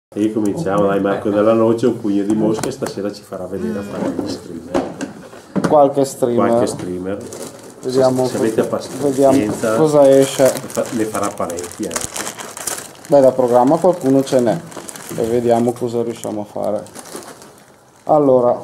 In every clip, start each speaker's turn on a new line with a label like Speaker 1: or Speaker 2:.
Speaker 1: E cominciamo, dai Marco della Noce, un pugno di mosche, stasera ci farà vedere a fare gli streamer.
Speaker 2: Qualche streamer.
Speaker 1: Vediamo se avete pazienza,
Speaker 2: cosa esce.
Speaker 1: Ne farà parecchi.
Speaker 2: Beh, da programma qualcuno ce n'è e vediamo cosa riusciamo a fare. Allora,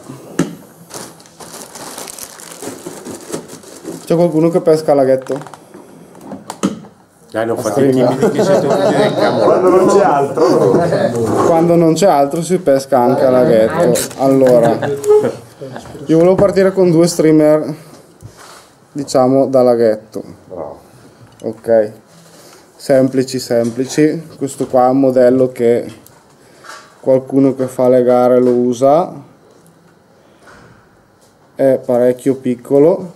Speaker 2: c'è qualcuno che pesca laghetto?
Speaker 1: Dai, non fate timidi che siete tutti nel campo. Quando non c'è altro.
Speaker 2: Quando non c'è altro si pesca anche a laghetto. Allora, io volevo partire con due streamer, diciamo, da laghetto. Ok, semplici. Questo qua è un modello che qualcuno che fa le gare lo usa. È parecchio piccolo.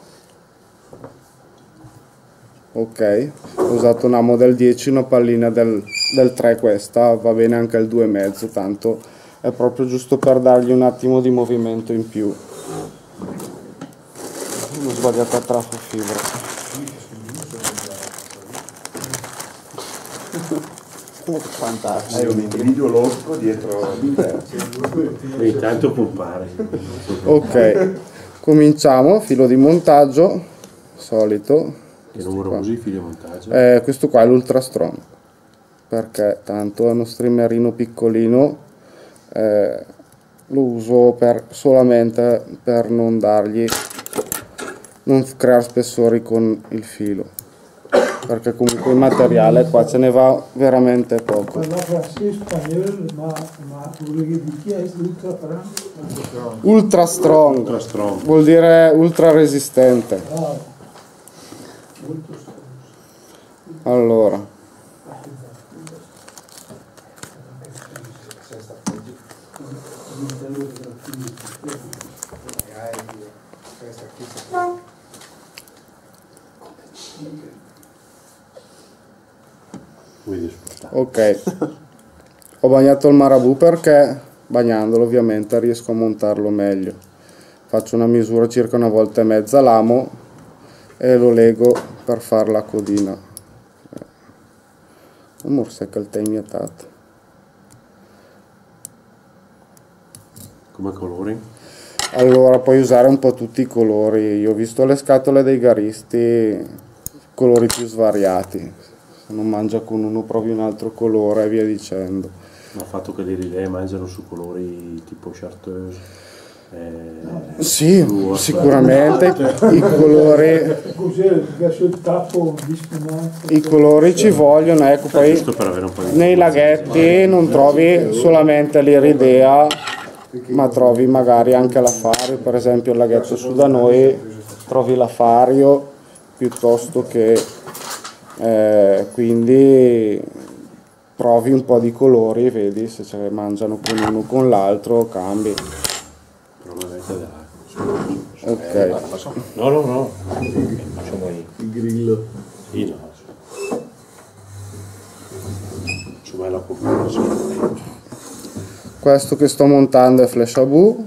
Speaker 2: Ok, ho usato una Model 10, una pallina del 3, questa va bene anche il 2,5, tanto è proprio giusto per dargli un attimo di movimento in più. Ho sbagliato a trafofibra.
Speaker 3: Fantastico. Hai un individuo losco dietro di te.
Speaker 1: E intanto pompare.
Speaker 2: Ok, cominciamo, filo di montaggio, solito.
Speaker 1: Che numero usi filo di montaggio?
Speaker 2: Questo qua è l'Ultra Strong, perché tanto è uno streamerino piccolino, lo uso solamente per non creare spessori con il filo, perché comunque il materiale qua ce ne va veramente poco. Ultra Strong vuol dire ultra resistente. Allora, ok, ho bagnato il marabù perché bagnandolo ovviamente riesco a montarlo meglio. Faccio una misura circa 1,5 volte l'amo e lo lego per fare la codina. Morse che il taimiatat.
Speaker 1: Come colori?
Speaker 2: Allora, puoi usare un po' tutti i colori. Io ho visto le scatole dei garisti, colori più svariati. Se non mangia con uno provi un altro colore e via dicendo.
Speaker 1: Ma il fatto che le relay mangiano su colori tipo chartreuse.
Speaker 2: Sì, sicuramente i colori ci vogliono, ecco. Poi nei laghetti non trovi solamente l'iridea, ma trovi magari anche l'afario. Per esempio il laghetto su da noi trovi l'afario piuttosto che quindi provi un po' di colori e vedi se ce le mangiano con uno o con l'altro, cambi. Ok.
Speaker 1: No. Facciamo il grillo. Sì, no. Facciamo la popolazione.
Speaker 2: Questo che sto montando è Flash Abu.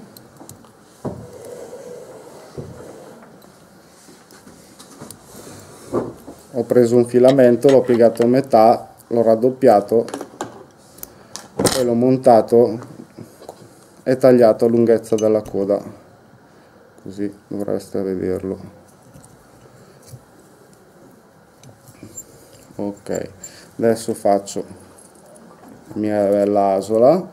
Speaker 2: Ho preso un filamento, l'ho piegato a metà, l'ho raddoppiato e l'ho montato e tagliato a lunghezza della coda. Così dovreste vederlo. Ok, adesso faccio la mia bella asola.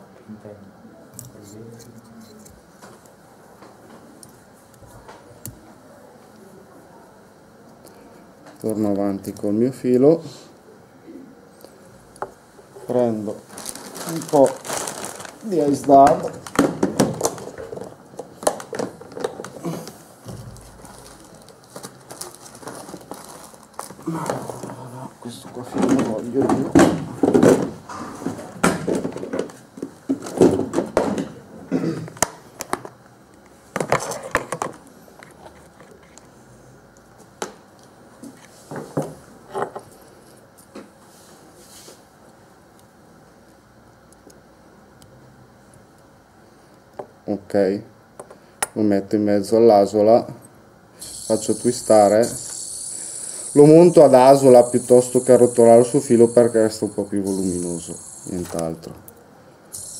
Speaker 2: Torno avanti col mio filo, prendo un po' di ice dab. Questo qua fino lo voglio io. Ok, lo metto in mezzo all'asola, faccio twistare, lo monto ad asola piuttosto che arrotolare sul filo perché resta un po' più voluminoso, nient'altro.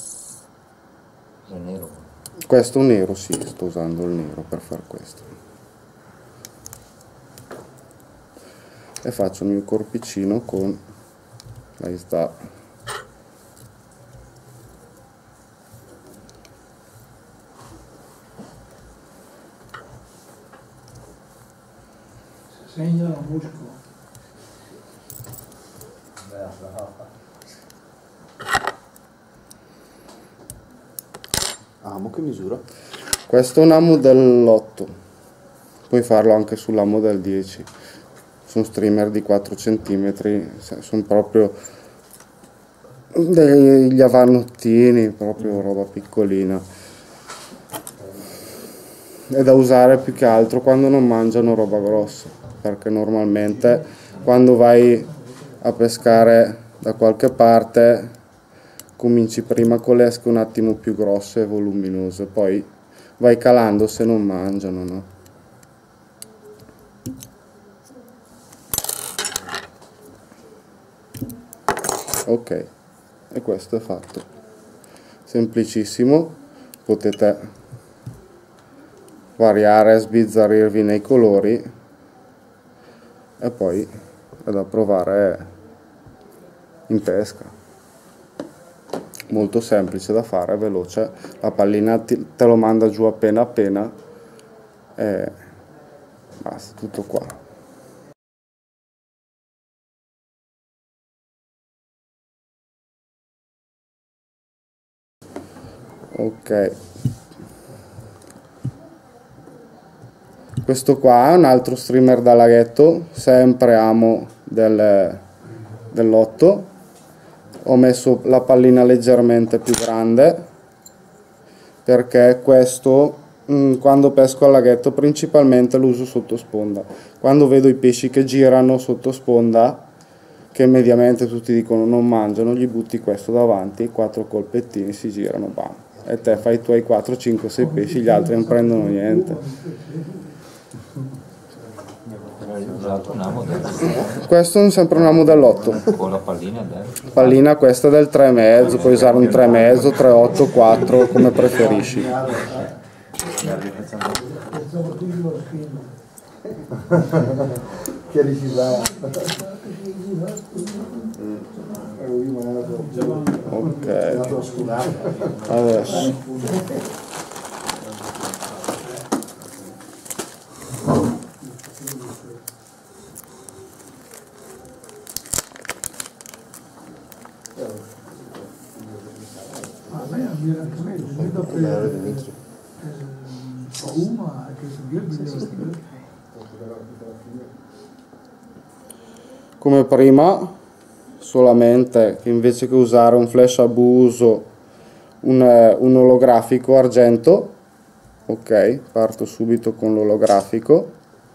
Speaker 2: Questo nero, sì, sto usando il nero per far questo. E faccio il mio corpicino con la sta.
Speaker 4: Segna la muscolo.
Speaker 5: Amo che misura?
Speaker 2: Questo è un amo dell'8, puoi farlo anche sull'amo del 10. Sono streamer di 4 cm, sono proprio degli avannottini, proprio roba piccolina. È da usare più che altro quando non mangiano roba grossa, perché normalmente quando vai a pescare da qualche parte cominci prima con le esche un attimo più grosse e voluminose, poi vai calando se non mangiano, no? Ok, e questo è fatto. Semplicissimo, potete variare e sbizzarrirvi nei colori e poi è da provare in pesca. Molto semplice da fare, veloce, la pallina te lo manda giù appena appena e basta, tutto qua. Ok, questo qua è un altro streamer da laghetto, sempre amo dell'8. Ho messo la pallina leggermente più grande perché questo quando pesco al laghetto principalmente lo uso sotto sponda. Quando vedo i pesci che girano sotto sponda, che mediamente tutti dicono non mangiano, gli butti questo davanti, 4 colpettini, si girano, bam, e te fai i tuoi 4, 5, 6 pesci, gli altri non prendono niente. Questo è sempre un amo dell'8.
Speaker 6: Con la pallina dentro.
Speaker 2: Pallina questa è del 3,5, puoi usare un 3,5, 3,8, 4, come preferisci. Ok, adesso come prima, solamente che invece che usare un flash a buso, un olografico argento. Ok, parto subito con l'olografico.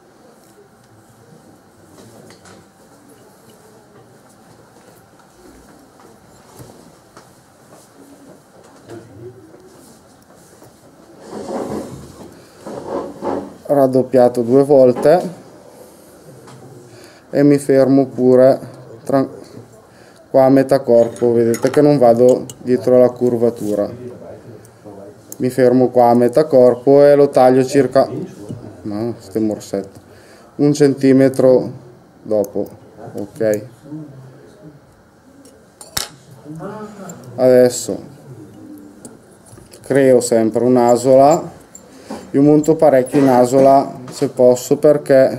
Speaker 2: Raddoppiato 2 volte e mi fermo pure qua a metà corpo, vedete che non vado dietro la curvatura, mi fermo qua a metà corpo e lo taglio circa ste morsette 1 centimetro dopo. Ok, adesso creo sempre un'asola. Io monto parecchio in asola se posso perché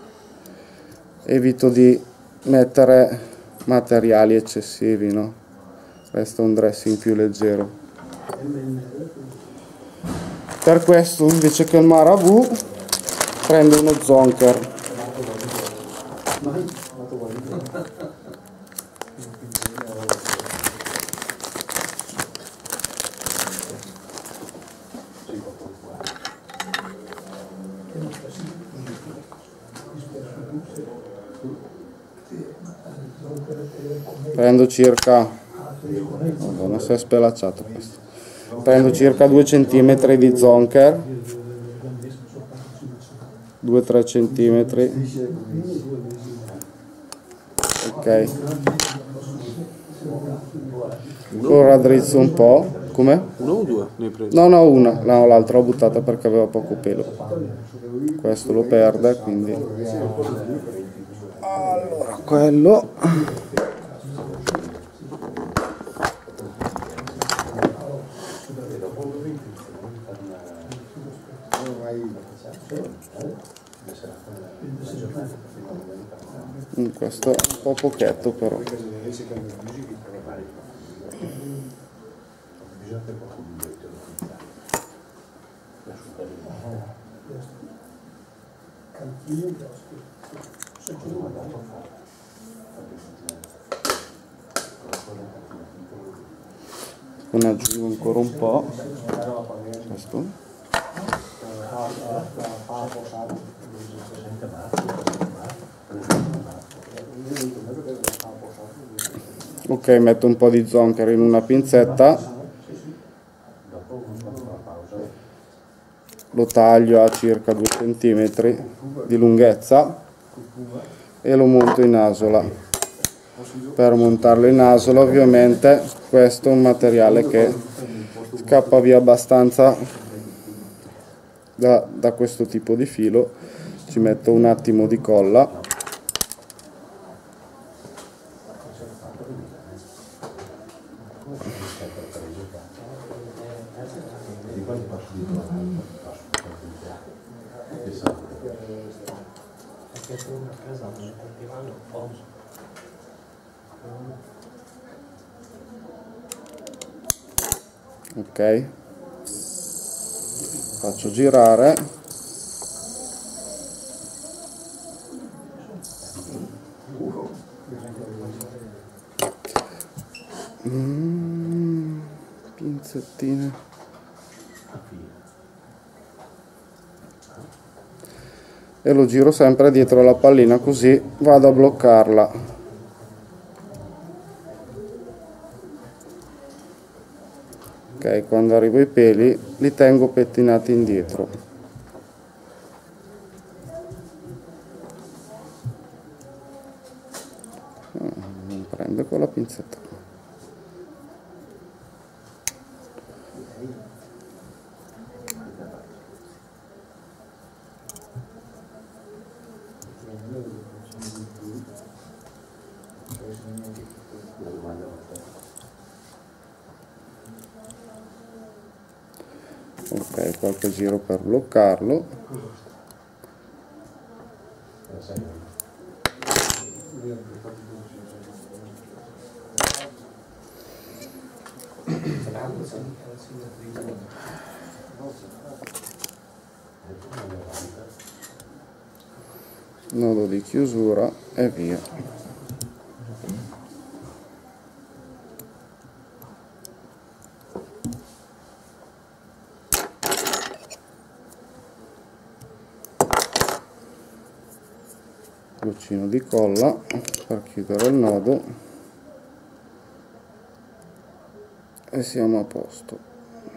Speaker 2: evito di mettere materiali eccessivi, no? Resta un dressing più leggero. Per questo invece che il Marabu prendo uno Zonker. Prendo circa, non si è spelacciato questo, prendo circa 2 cm di Zonker, 2-3 cm, ok, lo raddrizzo un po'. Come?
Speaker 4: Uno o due ne hai preso?
Speaker 2: No, una, no, l'altra l'ho buttata perché aveva poco pelo. Questo lo perde, quindi allora quello questo è un po' pochetto però. Ne aggiungo ancora un po'. Questo. Ok, metto un po' di zonker in una pinzetta, lo taglio a circa 2 cm di lunghezza e lo monto in asola. Per montarlo in asola ovviamente questo è un materiale che scappa via abbastanza da questo tipo di filo. Ci metto un attimo di colla. Ok, faccio girare. Pinzettine. E lo giro sempre dietro la pallina, così vado a bloccarla. Ok, quando arrivo ai peli li tengo pettinati indietro. Non prende con la pinzetta. Ok, qualche giro per bloccarlo. Nodo di chiusura e via. Goccino di colla per chiudere il nodo e siamo a posto.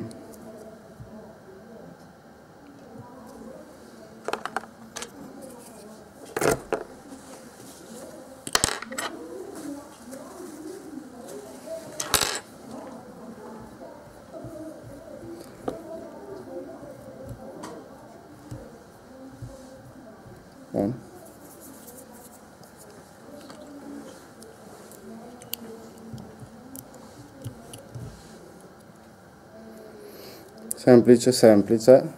Speaker 2: Buono. Semplice semplice.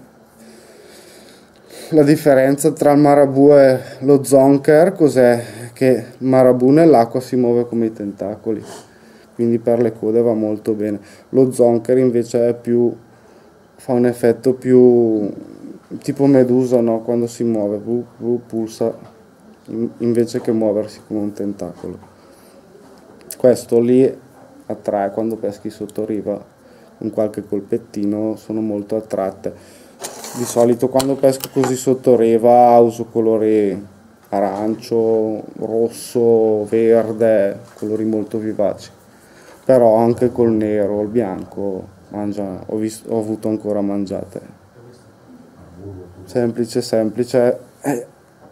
Speaker 2: La differenza tra il marabù e lo zonker cos'è? Che il marabù nell'acqua si muove come i tentacoli, quindi per le code va molto bene. Lo zonker invece è più, fa un effetto più tipo medusa, no? Quando si muove, pulsa invece che muoversi come un tentacolo. Questo lì attrae quando peschi sotto riva. Con qualche colpettino sono molto attratte. Di solito quando pesco così sotto riva uso colori arancio, rosso, verde, colori molto vivaci. Però anche col nero, il bianco, ho avuto ancora mangiate. Semplice, semplice, è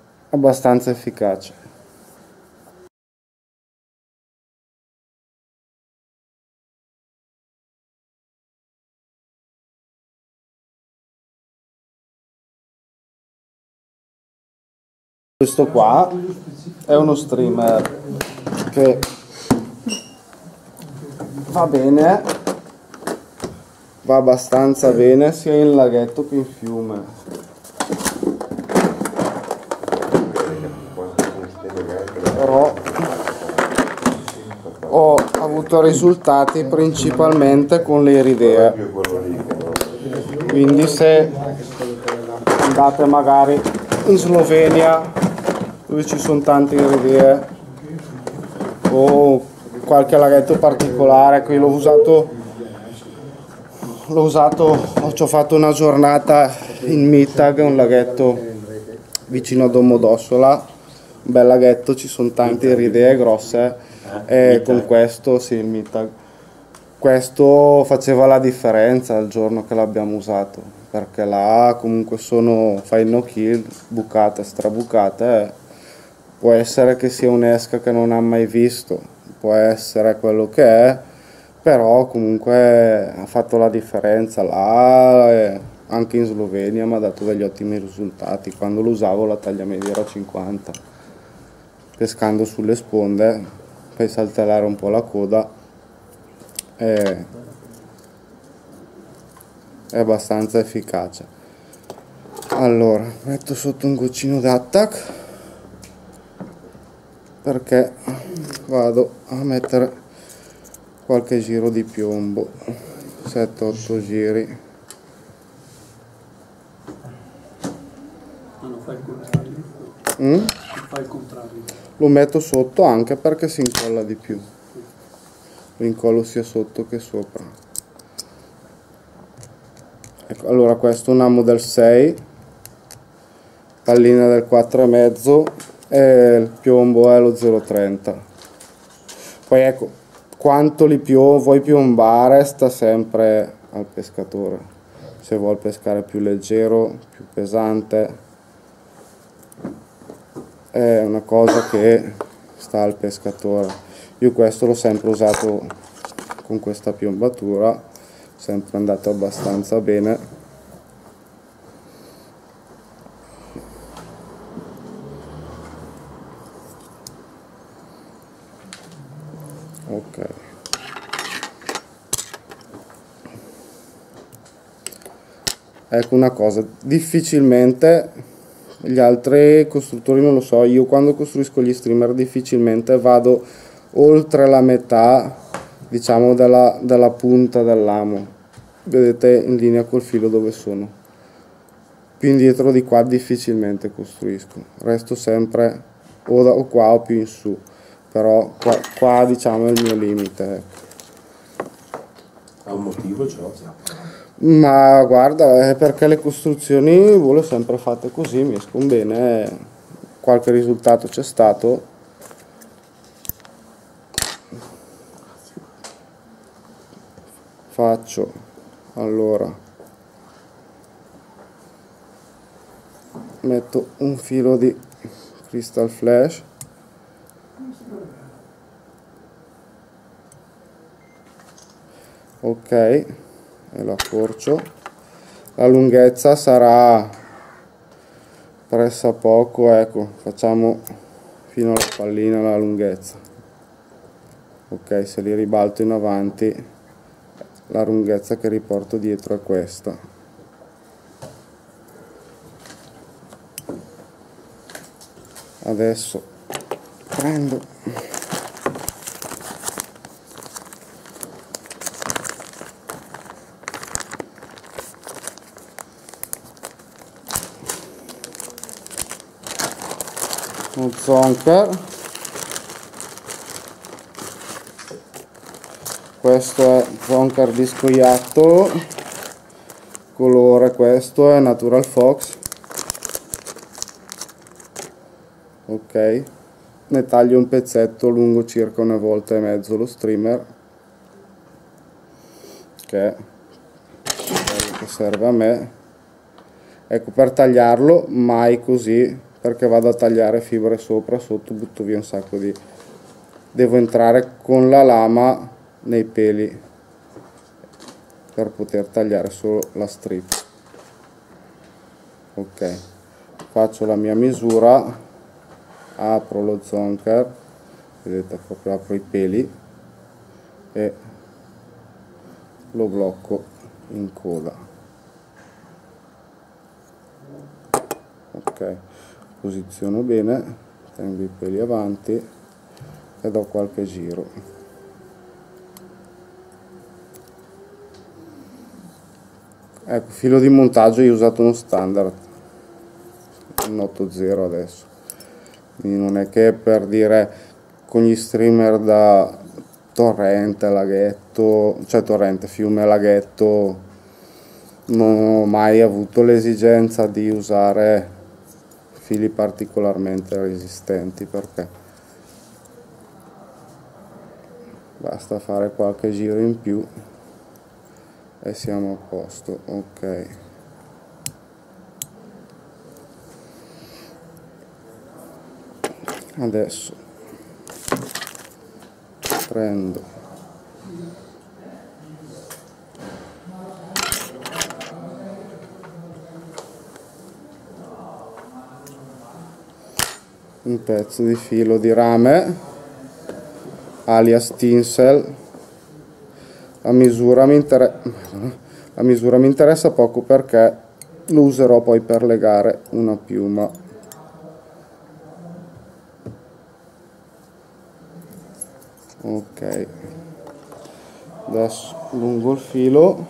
Speaker 2: abbastanza efficace. Questo qua è uno streamer che va bene, va abbastanza bene sia in laghetto che in fiume. Però ho avuto risultati principalmente con le iridee. Quindi se andate magari in Slovenia dove ci sono tante iridee o qualche laghetto particolare, qui ci ho fatto una giornata in Mittag, un laghetto vicino a Domodossola, un bel laghetto, ci sono tante iridee grosse e con questo, sì, il Mittag, questo faceva la differenza il giorno che l'abbiamo usato, perché là comunque fai no kill, bucate, strabucate, può essere che sia un'esca che non ha mai visto, può essere quello che è, però comunque ha fatto la differenza là, e anche in Slovenia mi ha dato degli ottimi risultati. Quando lo usavo la taglia media era 50, pescando sulle sponde, fai saltellare un po' la coda, è abbastanza efficace. Allora, metto sotto un goccino d'attack perché vado a mettere qualche giro di piombo, 7-8 giri.
Speaker 4: Ma non fai il contrario?
Speaker 2: Non
Speaker 4: fai il contrario?
Speaker 2: Lo metto sotto anche perché si incolla di più, lo incollo sia sotto che sopra. Ecco, allora questo è un amo del 6, pallina del 4,5 e il piombo è lo 0,30. Poi ecco, quanto vuoi piombare sta sempre al pescatore, se vuol pescare più leggero, più pesante, è una cosa che sta al pescatore. Io questo l'ho sempre usato con questa piombatura, sempre andato abbastanza bene. Ok, ecco una cosa, difficilmente gli altri costruttori non lo so, io quando costruisco gli streamer difficilmente vado oltre la metà, diciamo, della punta dell'amo. Vedete in linea col filo dove sono, più indietro di qua difficilmente costruisco, resto sempre o qua o più in su, però qua diciamo è il mio limite, ecco.
Speaker 1: Ha un motivo ciò?
Speaker 2: Ma guarda, è perché le costruzioni le ho sempre fatte così, mi escono bene, qualche risultato c'è stato. Faccio, allora, metto un filo di Crystal Flash, ok, e lo accorcio. La lunghezza sarà pressappoco, ecco, facciamo fino alla pallina la lunghezza, ok, se li ribalto in avanti la lunghezza che riporto dietro è questa. Adesso prendo uno zonker, questo è zonker di scoiattolo, colore questo è Natural Fox, ok, ne taglio un pezzetto lungo circa 1,5 volte lo streamer, che è quello che serve a me. Ecco, per tagliarlo mai così, perché vado a tagliare fibre sopra, sotto butto via un sacco di... devo entrare con la lama nei peli per poter tagliare solo la strip. Ok, faccio la mia misura apro lo zonker, vedete, proprio apro i peli e lo blocco in coda. Ok, posiziono bene, tengo i peli avanti e do qualche giro. Ecco, filo di montaggio io ho usato uno standard, un 8.0 adesso, quindi non è che per dire con gli streamer da torrente, laghetto, cioè torrente, fiume, laghetto, non ho mai avuto l'esigenza di usare fili particolarmente resistenti, perché basta fare qualche giro in più e siamo a posto. Ok, adesso prendo un pezzo di filo di rame alias tinsel. La misura mi interessa poco perché lo userò poi per legare una piuma. Ok, adesso lungo il filo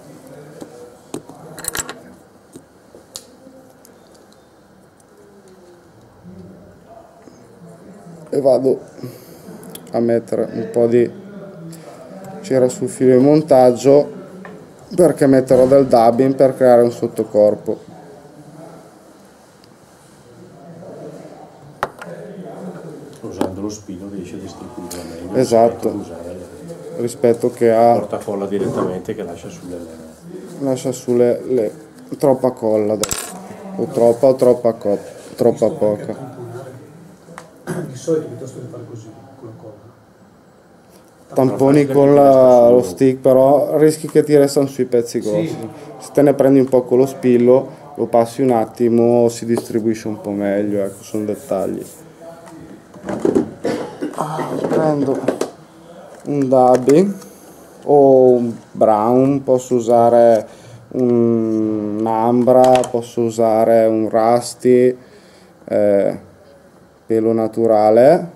Speaker 2: e vado a mettere un po' di cera sul filo di montaggio, perché metterò del dubbing per creare un sottocorpo.
Speaker 1: Usando lo spillo riesce a distribuirla meglio,
Speaker 2: Esatto, rispetto che a
Speaker 1: portacolla direttamente, che lascia sulle
Speaker 2: troppa colla adesso. O troppa poca.
Speaker 4: Di solito piuttosto che fare così con la colla.
Speaker 2: Tamponi con lo stick, però rischi che ti restano sui pezzi grossi.
Speaker 4: Sì.
Speaker 2: Se te ne prendi un po' con lo spillo, lo passi un attimo, si distribuisce un po' meglio, ecco, sono dettagli. Prendo un dubbing o un brown, posso usare un ambra, posso usare un rusty, pelo naturale.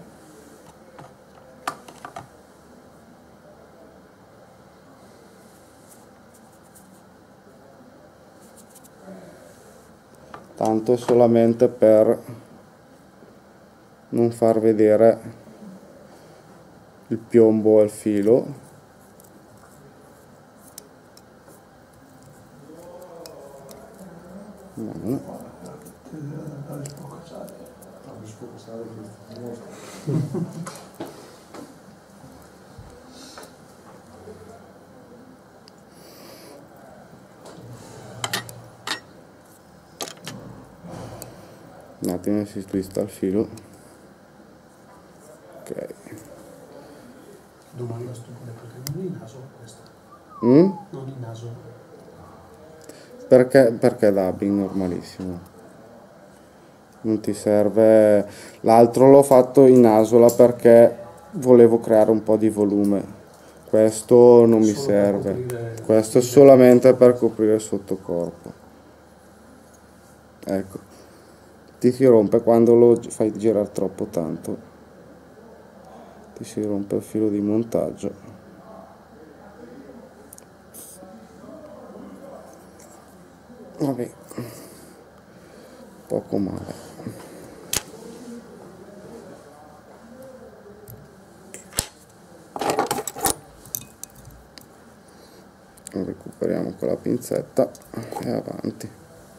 Speaker 2: Tanto è solamente per non far vedere il piombo al filo. Un attimo si twista il filo. Ok.
Speaker 4: Domanda stupida, perché non in naso questo?
Speaker 2: Mm?
Speaker 4: Non in naso.
Speaker 2: Perché dubbing normalissimo. Non ti serve. L'altro l'ho fatto in asola perché volevo creare un po' di volume. Questo non mi serve. Questo è solamente per coprire il sottocorpo. Ecco. Ti si rompe quando lo fai girare troppo tanto. Ti si rompe il filo di montaggio. Vabbè, poco male. Recuperiamo con la pinzetta e avanti.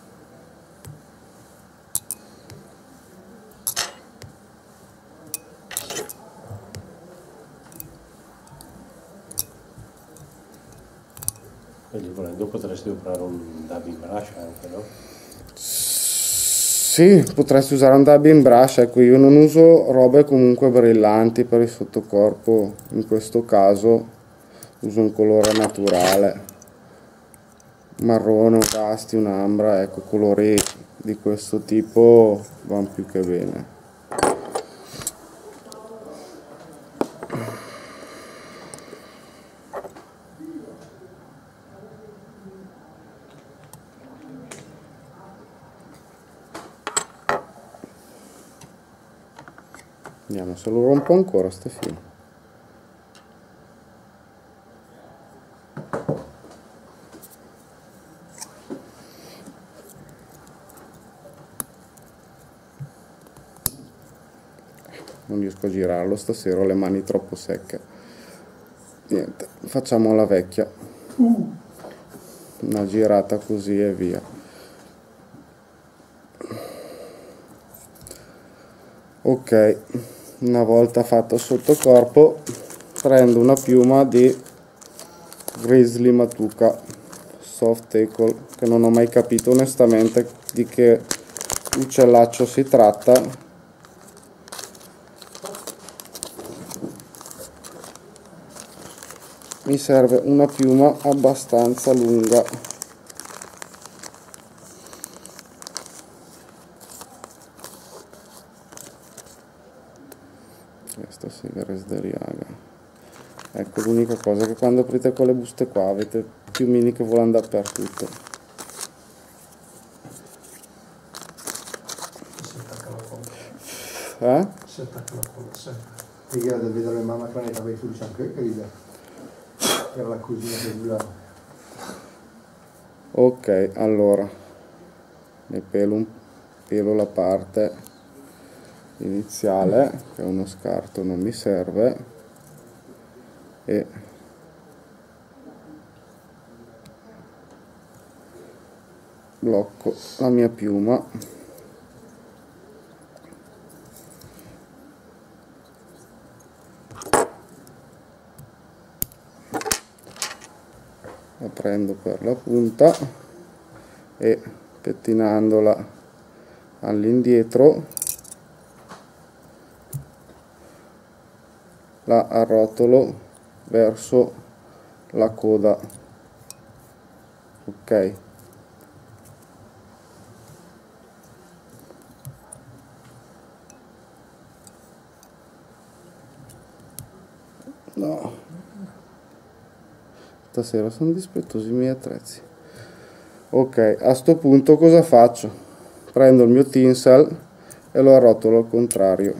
Speaker 1: E lì volendo potresti operare un dubbing brush anche, no?
Speaker 2: Sì, potresti usare un dubbing brush, ecco, io non uso robe comunque brillanti per il sottocorpo, in questo caso uso un colore naturale, marrone, un rusty, un'ambra, ecco, colori di questo tipo vanno più che bene. Vediamo se lo rompo ancora sto filo. Non riesco a girarlo stasera, ho le mani troppo secche. Niente, facciamo la vecchia. Una girata così e via. Ok, una volta fatto sotto corpo, prendo una piuma di Grizzly Matuka Soft Tackle, che non ho mai capito onestamente di che uccellaccio si tratta. Mi serve una piuma abbastanza lunga. Questa Segares d'Ariaga. Ecco, l'unica cosa che quando aprite quelle buste qua avete piumini che volano dappertutto.
Speaker 4: Si attacca la colla.
Speaker 2: Si
Speaker 4: attacca la colla, sempre.
Speaker 5: E io devo vedere le mamma Cranetta, vai su anche che ride. Era la cugina che voleva.
Speaker 2: Ok, allora ne pelo la parte iniziale, che è uno scarto, non mi serve, e blocco la mia piuma. La prendo per la punta e pettinandola all'indietro la arrotolo verso la coda. Ok, no, stasera sono dispettosi i miei attrezzi. Ok, a sto punto cosa faccio? Prendo il mio tinsel e lo arrotolo al contrario.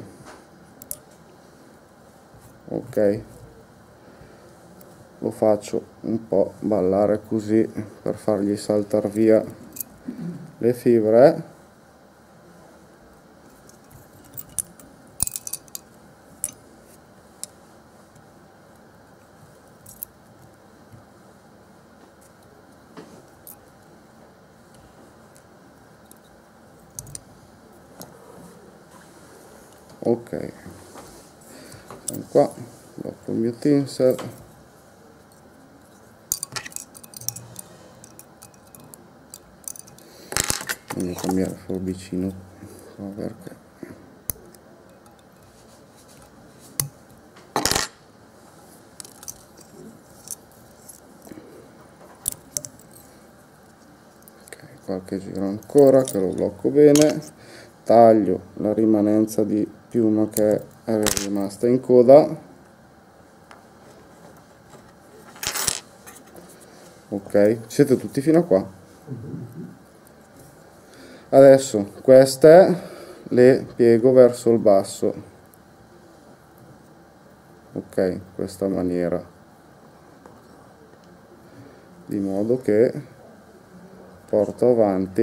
Speaker 2: Ok, lo faccio un po' ballare così per fargli saltare via le fibre. Ok, sono qua, dopo il mio tinsel. Voglio cambiare il forbicino perché ok, qualche giro ancora che lo blocco bene, taglio la rimanenza di piuma che è rimasta in coda. Ok, siete tutti fino a qua? Adesso queste le piego verso il basso, ok, in questa maniera, di modo che porto avanti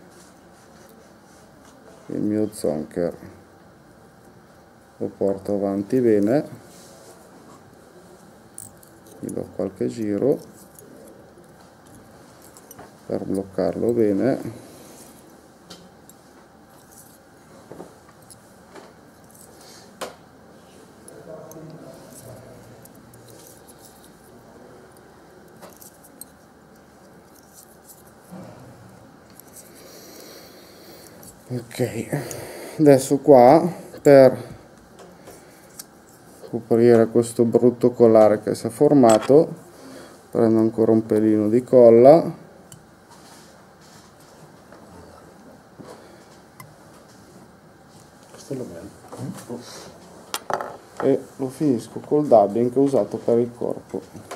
Speaker 2: il mio zonker, lo porto avanti bene, gli do qualche giro per bloccarlo bene. Ok, adesso qua per coprire questo brutto collare che si è formato prendo ancora un pelino di colla e lo finisco col dubbing che ho usato per il corpo.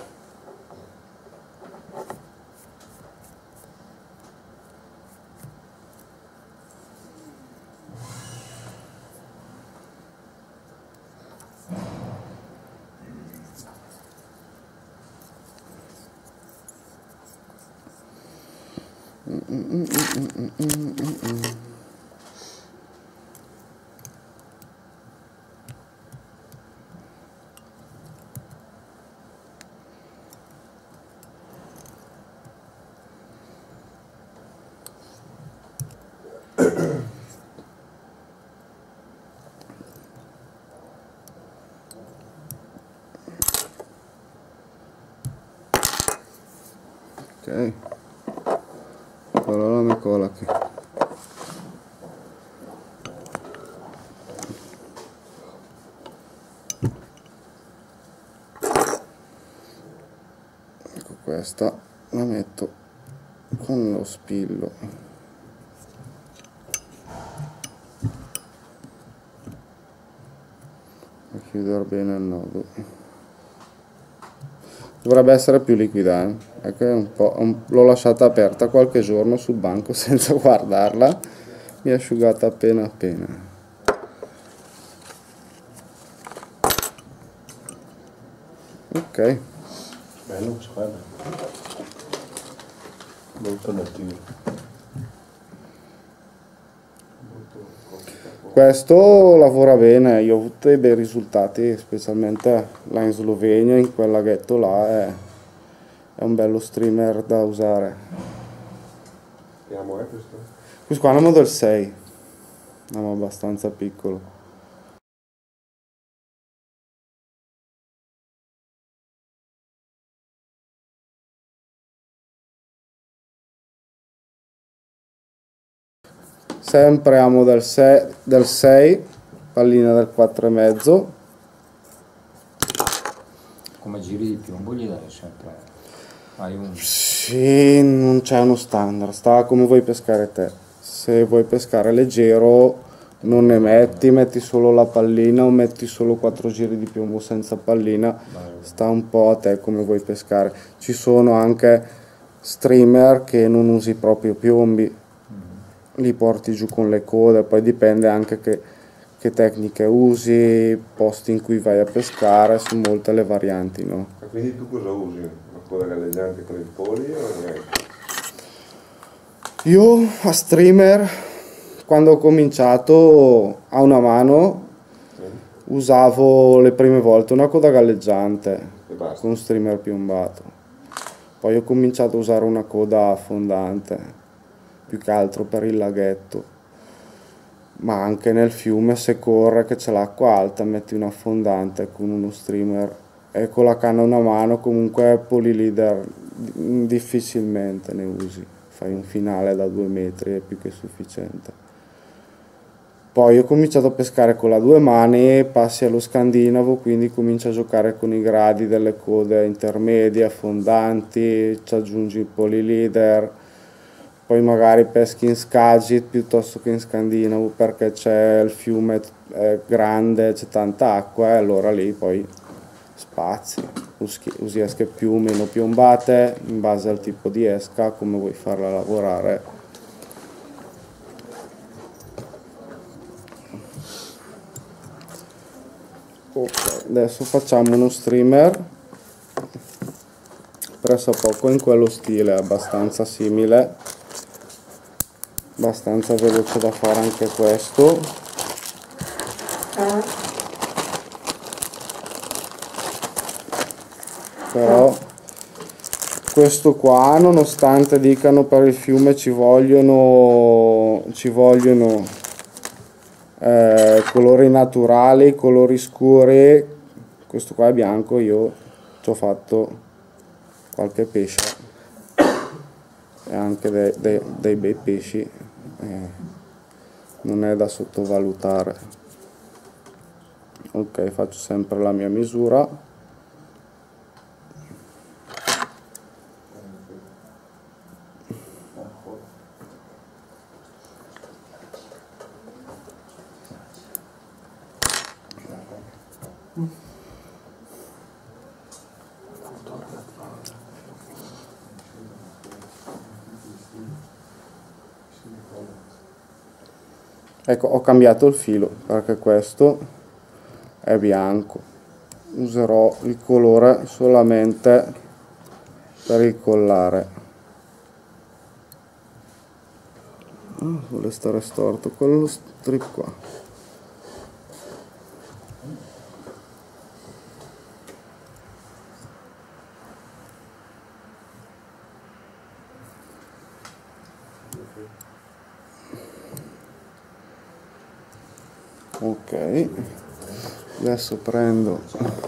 Speaker 2: Ok, allora mi cola qui. Ecco, questa la metto con lo spillo. A chiudere bene il nodo. Dovrebbe essere più liquida, ecco, l'ho lasciata aperta qualche giorno sul banco senza guardarla, mi è asciugata appena appena. Ok.
Speaker 1: Bello, guarda. Molto nativo.
Speaker 2: Questo lavora bene, io ho avuto dei bei risultati, specialmente là in Slovenia, in quel laghetto là, è un bello streamer da usare.
Speaker 1: Vediamo, questo?
Speaker 2: Questo qua è una Model 6, è abbastanza piccolo. Sempre amo del 6, pallina del 4,5.
Speaker 6: Come giri di piombo gli dai sempre? Hai un...
Speaker 2: Sì, non c'è uno standard, sta come vuoi pescare te. Se vuoi pescare leggero non ne metti solo la pallina o metti solo 4 giri di piombo senza pallina, sta un po' a te come vuoi pescare. Ci sono anche streamer che non usi proprio piombi, li porti giù con le code, poi dipende anche che tecniche usi, posti in cui vai a pescare, sono molte le varianti, no?
Speaker 3: Ma quindi tu cosa usi? Una coda galleggiante con il poli o niente?
Speaker 2: Io a streamer, quando ho cominciato a una mano, usavo le prime volte una coda galleggiante con streamer piombato. Poi ho cominciato a usare una coda affondante, più che altro per il laghetto, ma anche nel fiume se corre che c'è l'acqua alta metti un affondante con uno streamer, e con la canna a una mano comunque polyleader difficilmente ne usi, fai un finale da 2 metri è più che sufficiente. Poi ho cominciato a pescare con la 2 mani, passi allo scandinavo, quindi cominci a giocare con i gradi delle code intermedie, affondanti, ci aggiungi il polyleader. Poi magari peschi in Skagit piuttosto che in scandinavo perché c'è il fiume è grande, c'è tanta acqua e allora lì poi spazi, usi esche più o meno piombate in base al tipo di esca, come vuoi farla lavorare. Ok, adesso facciamo uno streamer presso poco in quello stile, abbastanza simile, abbastanza veloce da fare anche questo. Però questo qua, nonostante dicano per il fiume ci vogliono colori naturali, colori scuri, questo qua è bianco, io ci ho fatto qualche pesce e anche dei bei pesci, non è da sottovalutare. Ok, faccio sempre la mia misura. Ecco, ho cambiato il filo perché questo è bianco, userò il colore solamente per il collare. vuole stare storto, quello strip qua. Ok, adesso prendo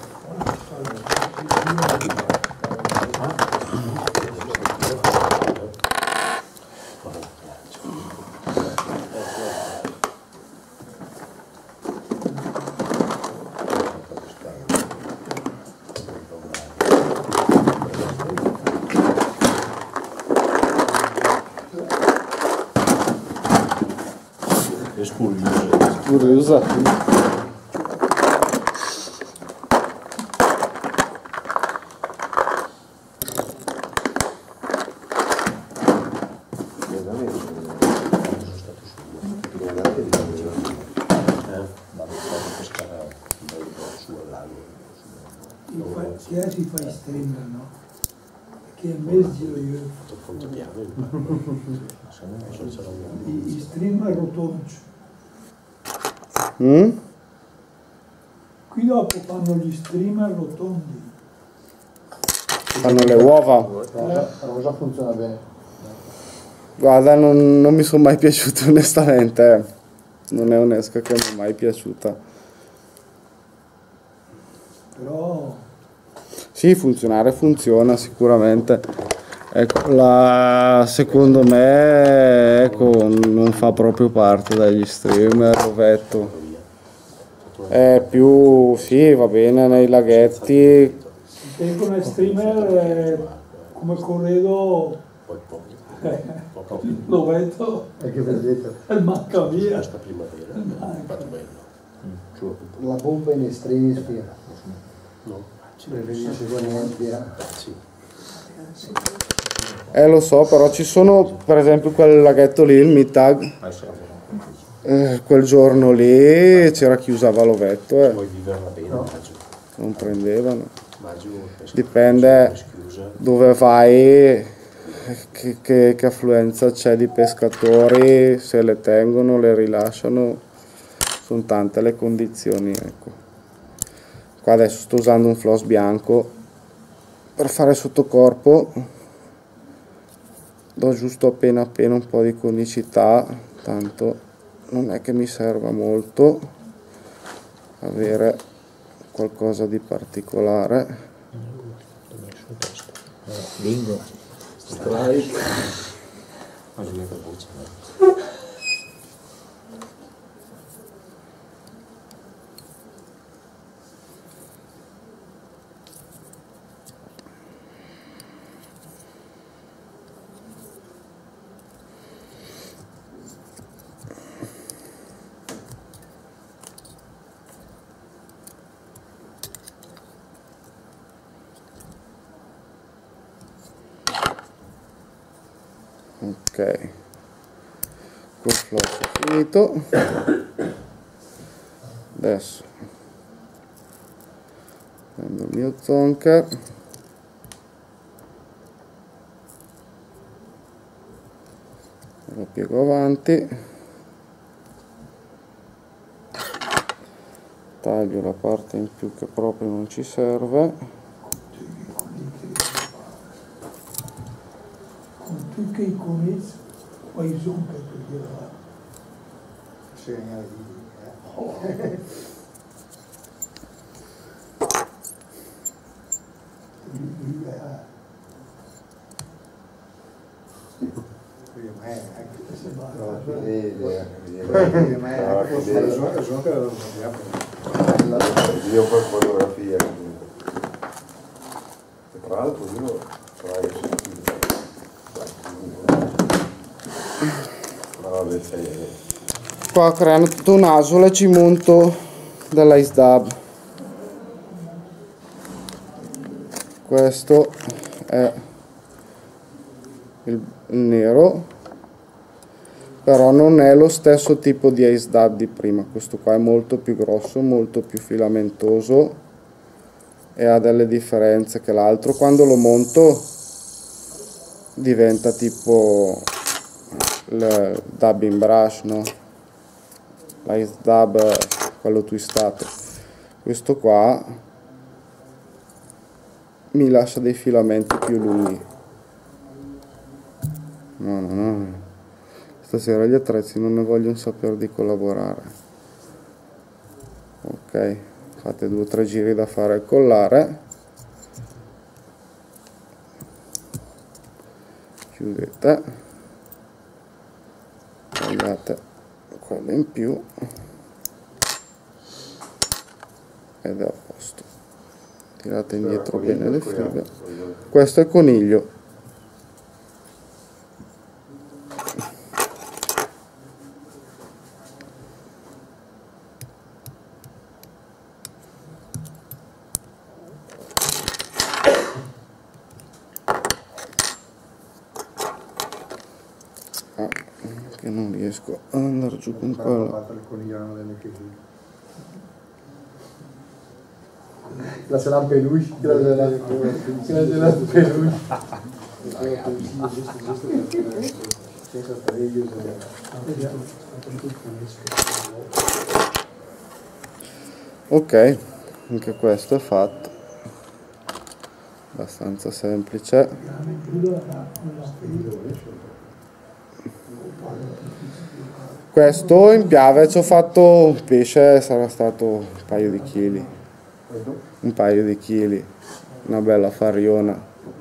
Speaker 2: curiosa.
Speaker 7: Si fa i streamer, no? Che è mezzo giro io. I streamer rotondi. Qui dopo fanno gli streamer rotondi.
Speaker 2: Fanno le uova.
Speaker 5: La rosa funziona bene.
Speaker 2: Guarda, non mi sono mai piaciute onestamente. Non è un'esca che mi è mai piaciuta.
Speaker 7: Però
Speaker 2: Sì, funzionare funziona sicuramente. Ecco, secondo me ecco, non fa proprio parte degli streamer rovetto. È più, sì, va bene nei laghetti.
Speaker 7: se come streamer come corredo lo vedo
Speaker 5: E che vedete?
Speaker 7: e manca via.
Speaker 5: La bomba in estremis via. Preferisce niente.
Speaker 2: Lo so, però ci sono, per esempio, quel laghetto lì, il Mittag. Quel giorno lì c'era chi usava l'ovetto, non prendevano. Dipende dove vai, che affluenza c'è di pescatori, se le tengono, le rilasciano, sono tante le condizioni, ecco. Qua adesso sto usando un floss bianco per fare sottocorpo, do giusto appena un po' di conicità, tanto non è che mi serva molto avere qualcosa di particolare.
Speaker 6: Bingo.
Speaker 2: Strike. Ok, col floss è finito. Adesso prendo il mio zonker, lo piego avanti, taglio la parte in più che proprio non ci serve.
Speaker 7: Con tutti i comizi poi zoom per togliere
Speaker 5: Segnale
Speaker 3: Io poi fotografia comunque. E tra l'altro io
Speaker 2: Qua creano tutto un asolo e ci monto dell'Ice Dub. Questo è il nero, però non è lo stesso tipo di Ice Dub di prima. Questo qua è molto più grosso, molto più filamentoso e ha delle differenze che l'altro. Quando lo monto diventa tipo, il dubbing brush, no? L'ice dub, quello twistato. Questo qua mi lascia dei filamenti più lunghi. No. Stasera gli attrezzi non ne vogliono sapere di collaborare. Ok, fate 2 o 3 giri da fare al collare. Chiudete. Tagliate quello in più. Ed è a posto. Tirate indietro bene le frighe. Questo è il coniglio. Che non riesco ad andare giù con quello.
Speaker 5: La se la peluche, la peluche.
Speaker 2: Ok, anche questo è fatto. Abbastanza semplice. Questo in piave ci ho fatto un pesce, sarà stato un paio di chili, una bella farriona,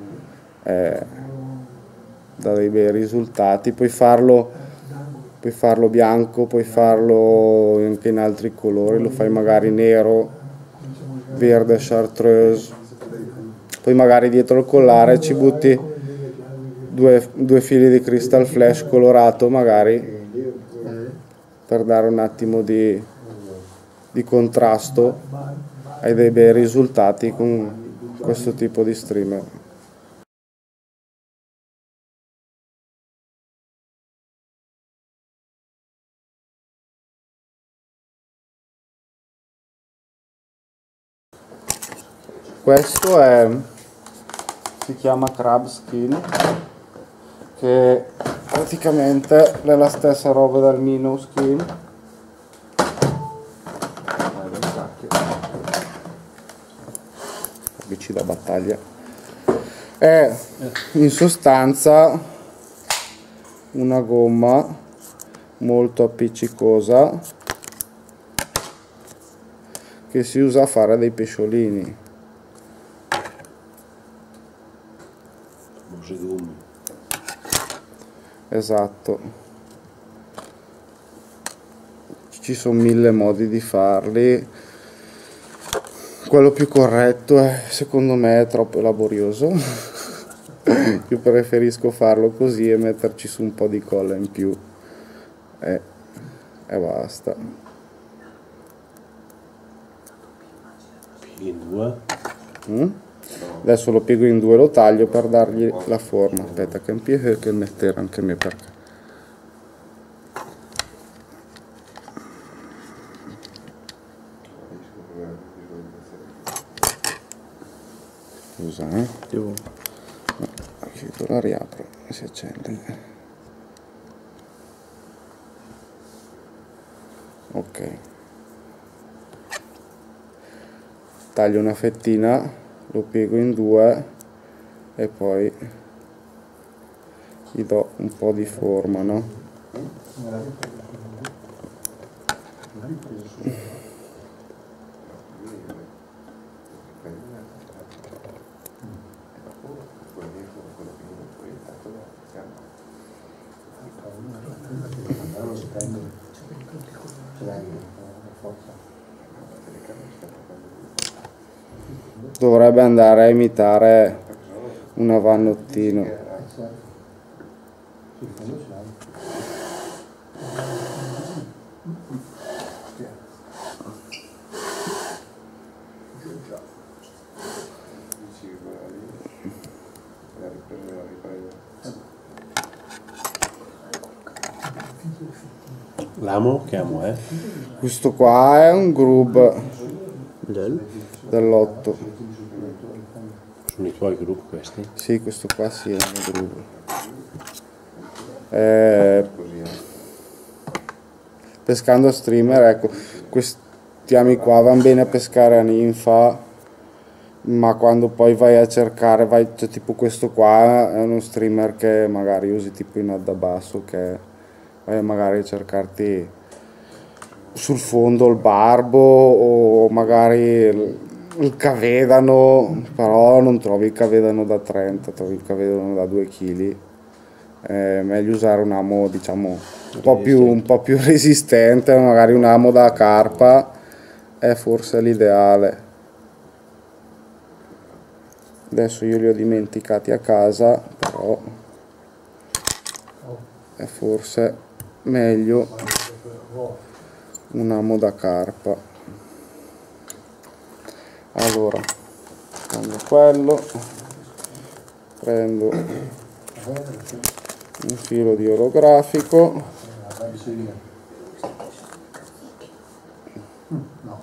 Speaker 2: dà dei bei risultati. Puoi farlo bianco, puoi farlo anche in altri colori, lo fai magari nero, verde chartreuse, poi magari dietro il collare ci butti due fili di crystal flash colorato magari, per dare un attimo di contrasto. Hai dei bei risultati con questo tipo di streamer. Questo si chiama crab skin, che praticamente è la stessa roba del minnow skin. Bici da battaglia. È in sostanza una gomma molto appiccicosa che si usa a fare dei pesciolini. Esatto, ci sono 1000 modi di farli. Quello più corretto è, secondo me, è troppo laborioso. Io preferisco farlo così e metterci su un po' di colla in più e basta.
Speaker 1: Pieghi in due?
Speaker 2: Adesso lo piego in due e lo taglio per dargli la forma. Aspetta che impiego che mettere anche me perché. Scusa, chiudo, la riapro e si accende. Ok. Taglio una fettina, lo piego in due e poi gli do un po' di forma, no? Dovrebbe andare a imitare un avannottino.
Speaker 1: L'amo? Che amo è?
Speaker 2: Questo qua è un grub dell'8.
Speaker 1: Sono i tuoi gruppi questi?
Speaker 2: Sì, questo qua sì, è un grub. pescando a streamer, ecco, questi ami qua vanno bene a pescare a ninfa, ma quando poi vai a cercare, cioè, tipo questo qua è uno streamer che magari usi tipo in da basso, che vai magari a cercarti sul fondo il barbo o magari il cavedano, però non trovi il cavedano da 30, trovi il cavedano da 2 kg. È meglio usare un amo, diciamo, un po' più resistente, magari un amo da carpa è forse l'ideale. Adesso io li ho dimenticati a casa, però è forse meglio un amo da carpa. Allora, prendo quello, prendo un filo di olografico,
Speaker 5: No.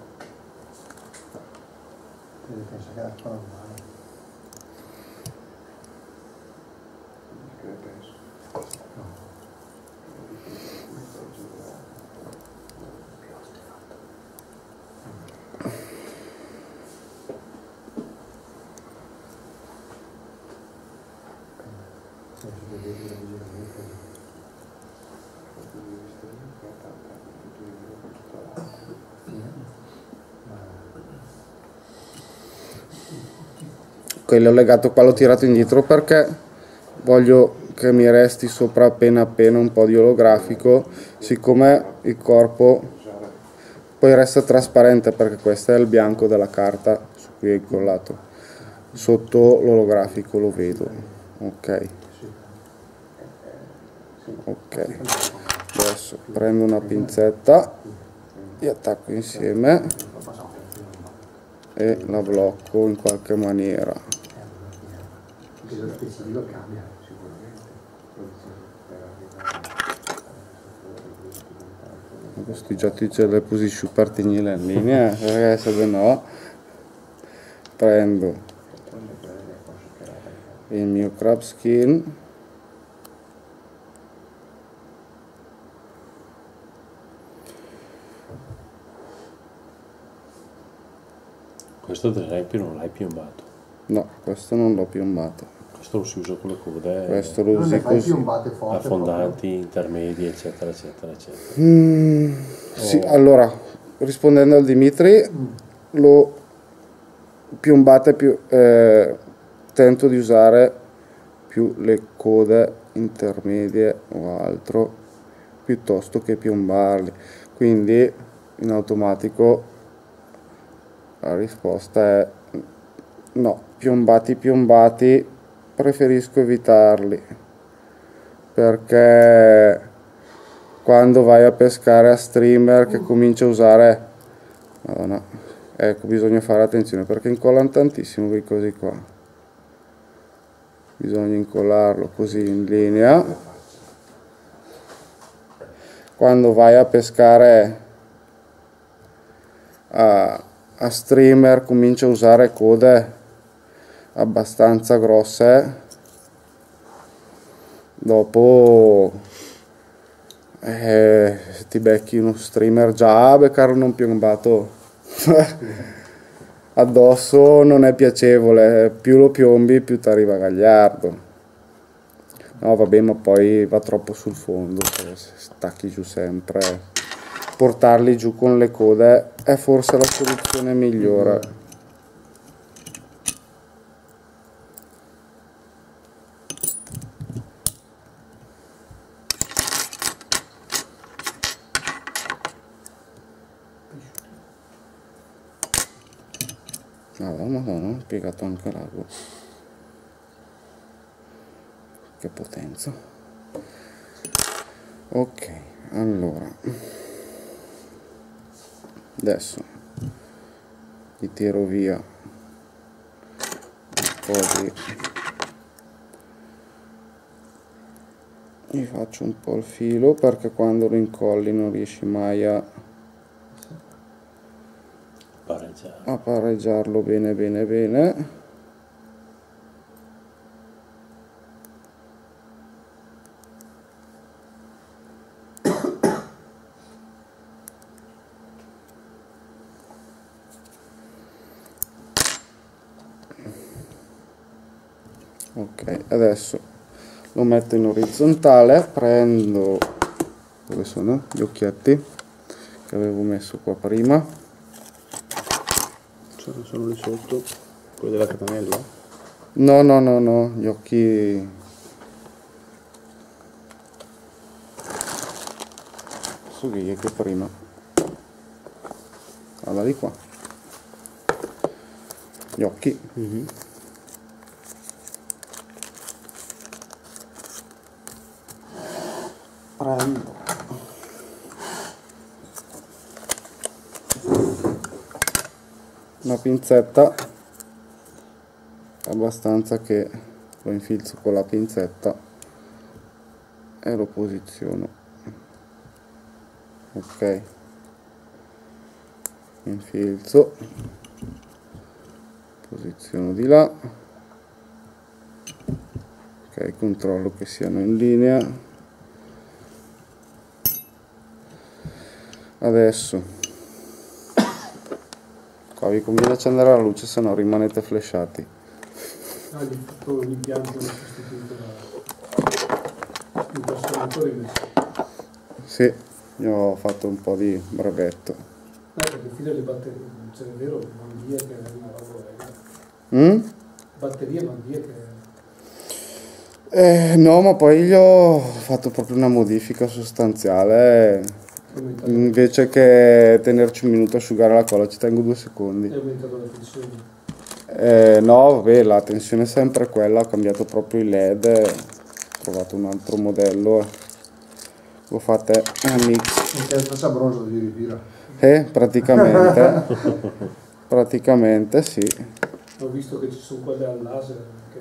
Speaker 5: Penso che la fa normale.
Speaker 2: Quello legato qua l'ho tirato indietro perché voglio che mi resti sopra appena appena un po' di olografico, siccome il corpo poi resta trasparente, perché questo è il bianco della carta su cui è incollato, sotto l'olografico lo vedo. Ok, adesso prendo una pinzetta, li attacco insieme e la blocco in qualche maniera. Questi già ce le posizioni partignile in linea, perché se no prendo il mio crab skin,
Speaker 1: questo ad esempio non l'hai piombato.
Speaker 2: no, questo non l'ho piombato.
Speaker 1: Questo lo si usa con le code,
Speaker 2: Questo lo usi così.
Speaker 1: affondanti, intermedi, eccetera, eccetera, eccetera.
Speaker 2: Sì, allora, rispondendo al Dimitri, lo piombate più, tento di usare più le code intermedie o altro piuttosto che piombarli. Quindi in automatico la risposta è no, piombati preferisco evitarli, perché quando vai a pescare a streamer che comincia a usare, Madonna, ecco, bisogna fare attenzione perché incollano tantissimo quei cosi qua, bisogna incollarlo così in linea. Quando vai a pescare a streamer comincia a usare code abbastanza grosse, dopo ti becchi uno streamer già a beccare un non piombato addosso non è piacevole, più lo piombi più ti arriva gagliardo. No vabbè, ma poi va troppo sul fondo, se stacchi giù sempre, portarli giù con le code è forse la soluzione migliore. Madonna, ho piegato anche l'ago. Che potenza. Ok, allora adesso gli tiro via un po' di, gli faccio un po' il filo perché quando lo incolli non riesci mai a pareggiarlo bene bene bene. Ok, adesso lo metto in orizzontale, prendo, dove sono gli occhietti che avevo messo qua prima,
Speaker 8: Sono lì sotto, quelli della catenella.
Speaker 2: no, gli occhi, su che prima, allora di qua, gli occhi. Prendo una pinzetta abbastanza che lo infilzo con la pinzetta e lo posiziono. Ok, infilzo, posiziono di là. Ok, controllo che siano in linea. Adesso qua vi conviene accendere la luce, se no rimanete flashati.
Speaker 4: Ah, gli hai fatto l'impianto sostituito il trasformatore invece.
Speaker 2: Sì, io ho fatto un po' di brevetto.
Speaker 4: Perché fino alle batterie, cioè è vero, van via che arriva. Batterie van via che...
Speaker 2: No, ma poi gli ho fatto proprio una modifica sostanziale. Invece che tenerci un minuto a asciugare la colla, ci tengo 2 secondi.
Speaker 4: È aumentato la tensione?
Speaker 2: No, vabbè, la tensione è sempre quella, ho cambiato proprio i LED, ho trovato un altro modello, lo fate a mix.
Speaker 5: Anche la faccia bronzo di ritira.
Speaker 2: Praticamente sì.
Speaker 4: Ho visto che ci sono quelle al laser anche.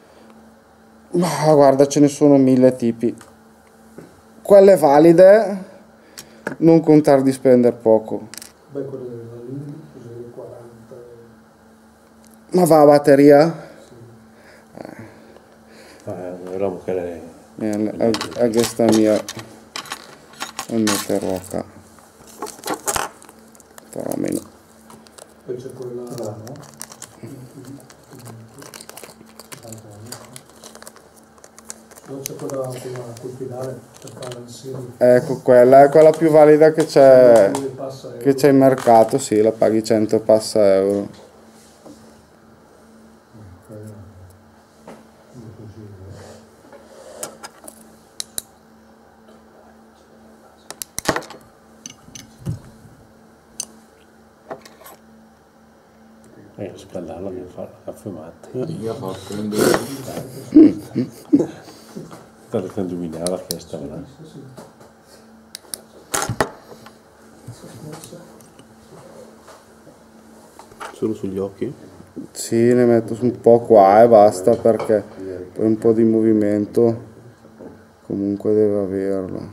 Speaker 2: Ma guarda, ce ne sono 1000 tipi. Quelle valide, non contare di spendere poco.
Speaker 4: Beh, quelle della Lindi, cos'è, 40.
Speaker 2: Ma va a batteria?
Speaker 1: Vediamo che lei...
Speaker 2: A questa mia lo metterò qua. Però meno.
Speaker 4: Poi c'è quella... No, c'è quella col pedale per fare la serie.
Speaker 2: Ecco, quella è quella più valida che c'è in mercato, sì, la paghi 100 e passa euro.
Speaker 1: Scaldarla mi fa la fumata.
Speaker 6: Io ho prendo
Speaker 1: Sta tentando illuminare la festa, là.
Speaker 8: Solo sugli occhi?
Speaker 2: Sì, ne metto un po' qua e basta, perché poi un po' di movimento comunque deve averlo.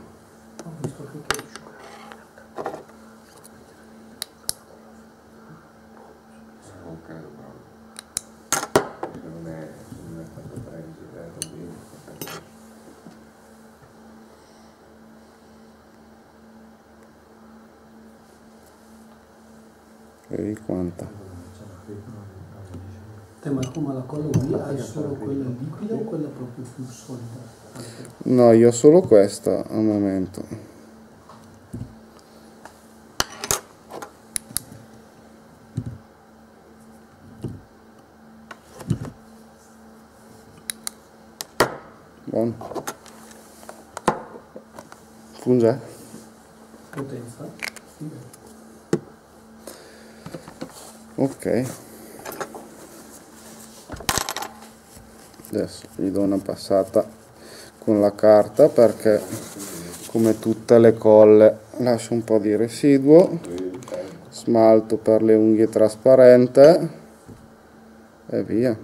Speaker 2: Vedi quanta?
Speaker 4: Ma come la colla lì hai solo quella liquida o quella proprio più solida?
Speaker 2: No, io ho solo questa al momento. Buono. Funge?
Speaker 4: Potenza? Sì.
Speaker 2: Ok. Adesso gli do una passata con la carta, perché come tutte le colle lascio un po' di residuo. Smalto per le unghie trasparente e via.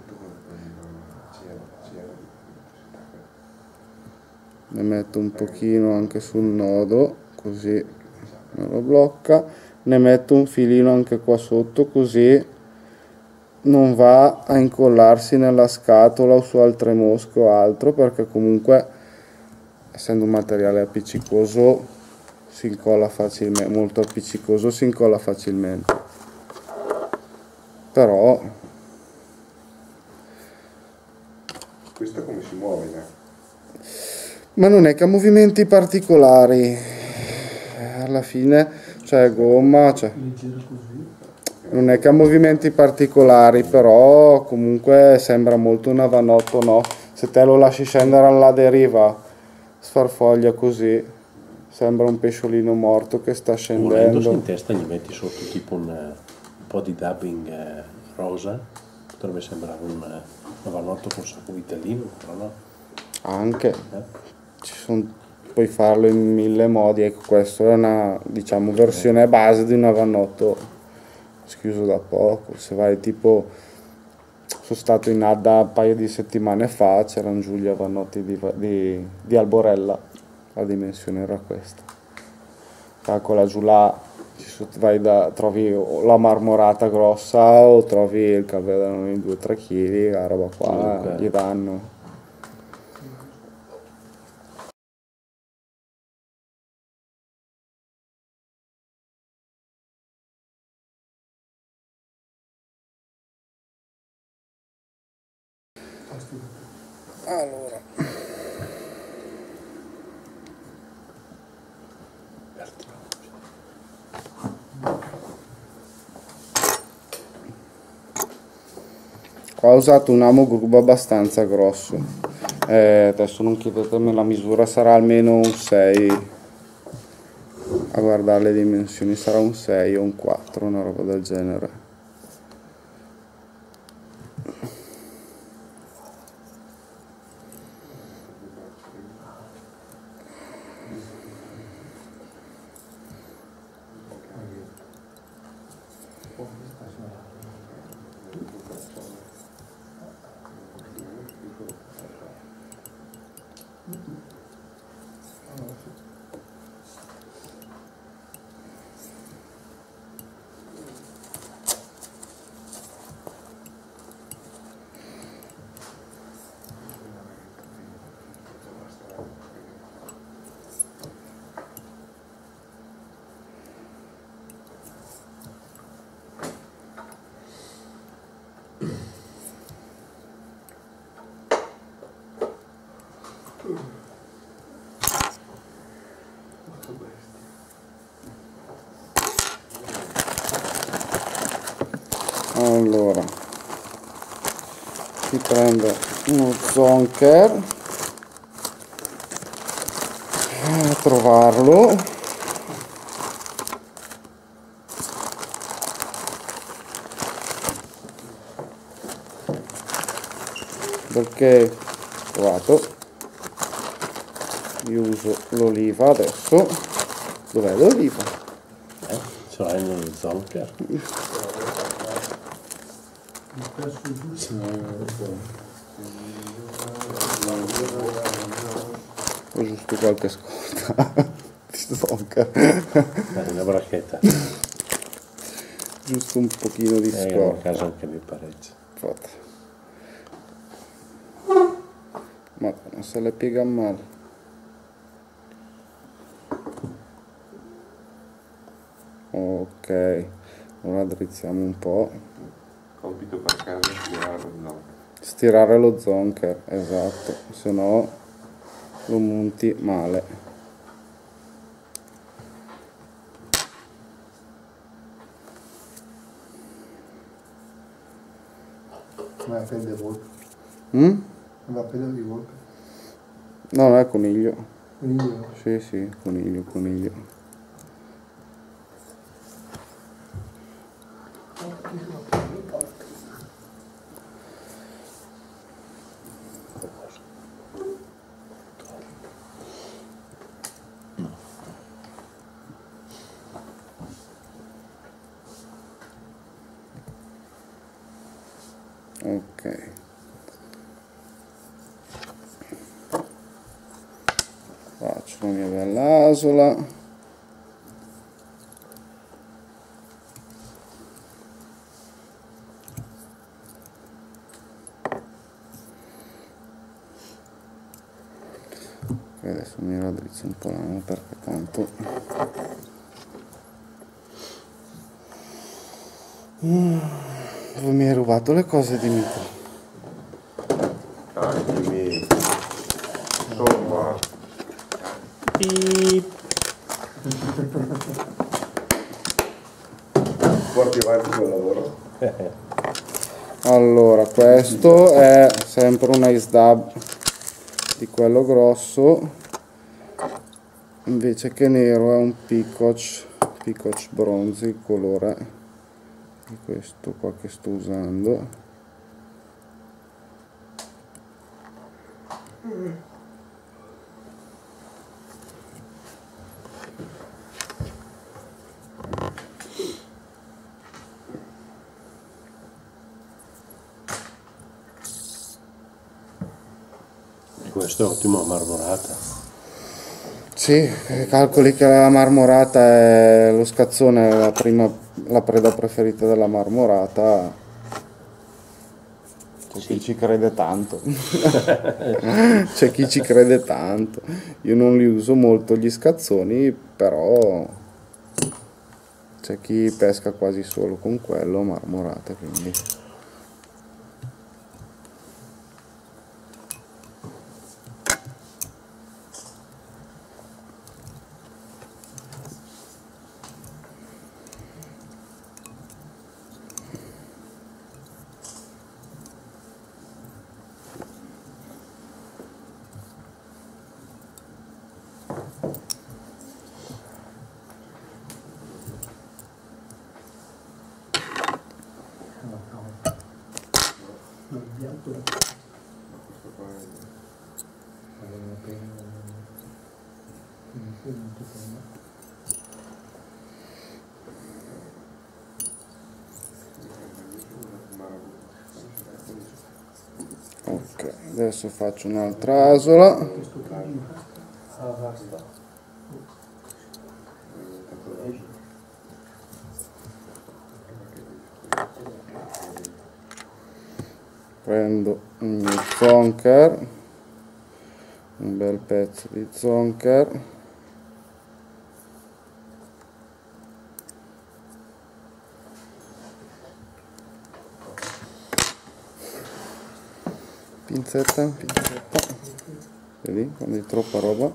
Speaker 2: Ne metto un pochino anche sul nodo, così me lo blocca. Ne metto un filino anche qua sotto, così non va a incollarsi nella scatola o su altre mosche o altro, perché comunque, essendo un materiale appiccicoso, si incolla facilmente, molto appiccicoso, si incolla facilmente. Ma non è che ha movimenti particolari, alla fine, cioè gomma, cioè, non è che ha movimenti particolari, però comunque sembra molto un avanotto, no? Se te lo lasci scendere alla deriva, sfarfoglia così, sembra un pesciolino morto che sta scendendo.
Speaker 1: In testa gli metti sotto tipo un po' di dubbing rosa, potrebbe sembrare un avanotto con sacco vitellino, però no.
Speaker 2: Anche, puoi farlo in 1000 modi, ecco, questa è una, diciamo, versione base di un avanotto schiuso da poco. Se vai tipo, sono stato in Adda un paio di settimane fa, c'erano giù gli avanotti di Alborella, la dimensione era questa. Calcola giù là, trovi la marmorata grossa o trovi il calvedano in 2-3 kg, la roba qua gli danno. Allora, qua ho usato un amo grub abbastanza grosso, adesso non chiedetemi la misura, sarà almeno un 6, a guardare le dimensioni sarà un 6 o un 4, una roba del genere. Allora, si prende uno zonker, a trovarlo, perché trovato, io uso l'oliva adesso. Dov'è l'oliva?
Speaker 1: Ce l'hai nello zonker?
Speaker 2: Ho giusto qualche scorta di zonker.
Speaker 1: Una bracchetta.
Speaker 2: Giusto un pochino di scorta.
Speaker 1: In casa anche mi pareggia.
Speaker 2: Ma se le piega male. Ok, ora drizziamo un po'.
Speaker 3: Compito per casa stirare lo zonker.
Speaker 2: Stirare lo zonker, esatto, se no lo monti male.
Speaker 5: Ma è pelle di volpe.
Speaker 2: Non
Speaker 5: va a pelle di volpe.
Speaker 2: No, non è coniglio.
Speaker 5: Coniglio?
Speaker 2: Sì, coniglio. Ok. Faccio la mia bella asola. Ok, adesso mi raddrizzo un po' la mano perché tanto dove mi hai rubato le cose, Dimitri?
Speaker 3: Dai, dimmi. Insomma. porti avanti quel lavoro.
Speaker 2: Allora, questo è sempre un ice dab di quello grosso, invece che nero è un peacock bronze, il colore di questo qua che sto usando.
Speaker 1: Questo è ottimo a marmorata.
Speaker 2: Sì, calcoli che la marmorata è lo scazzone, la preda preferita della marmorata. C'è chi ci crede tanto. C'è chi ci crede tanto. Io non li uso molto gli scazzoni, però c'è chi pesca quasi solo con quello, marmorata, quindi. Ok, adesso faccio un'altra asola. Prendo il mio zonker, un bel pezzo di zonker. Pinzetta, vedi, quando hai troppa roba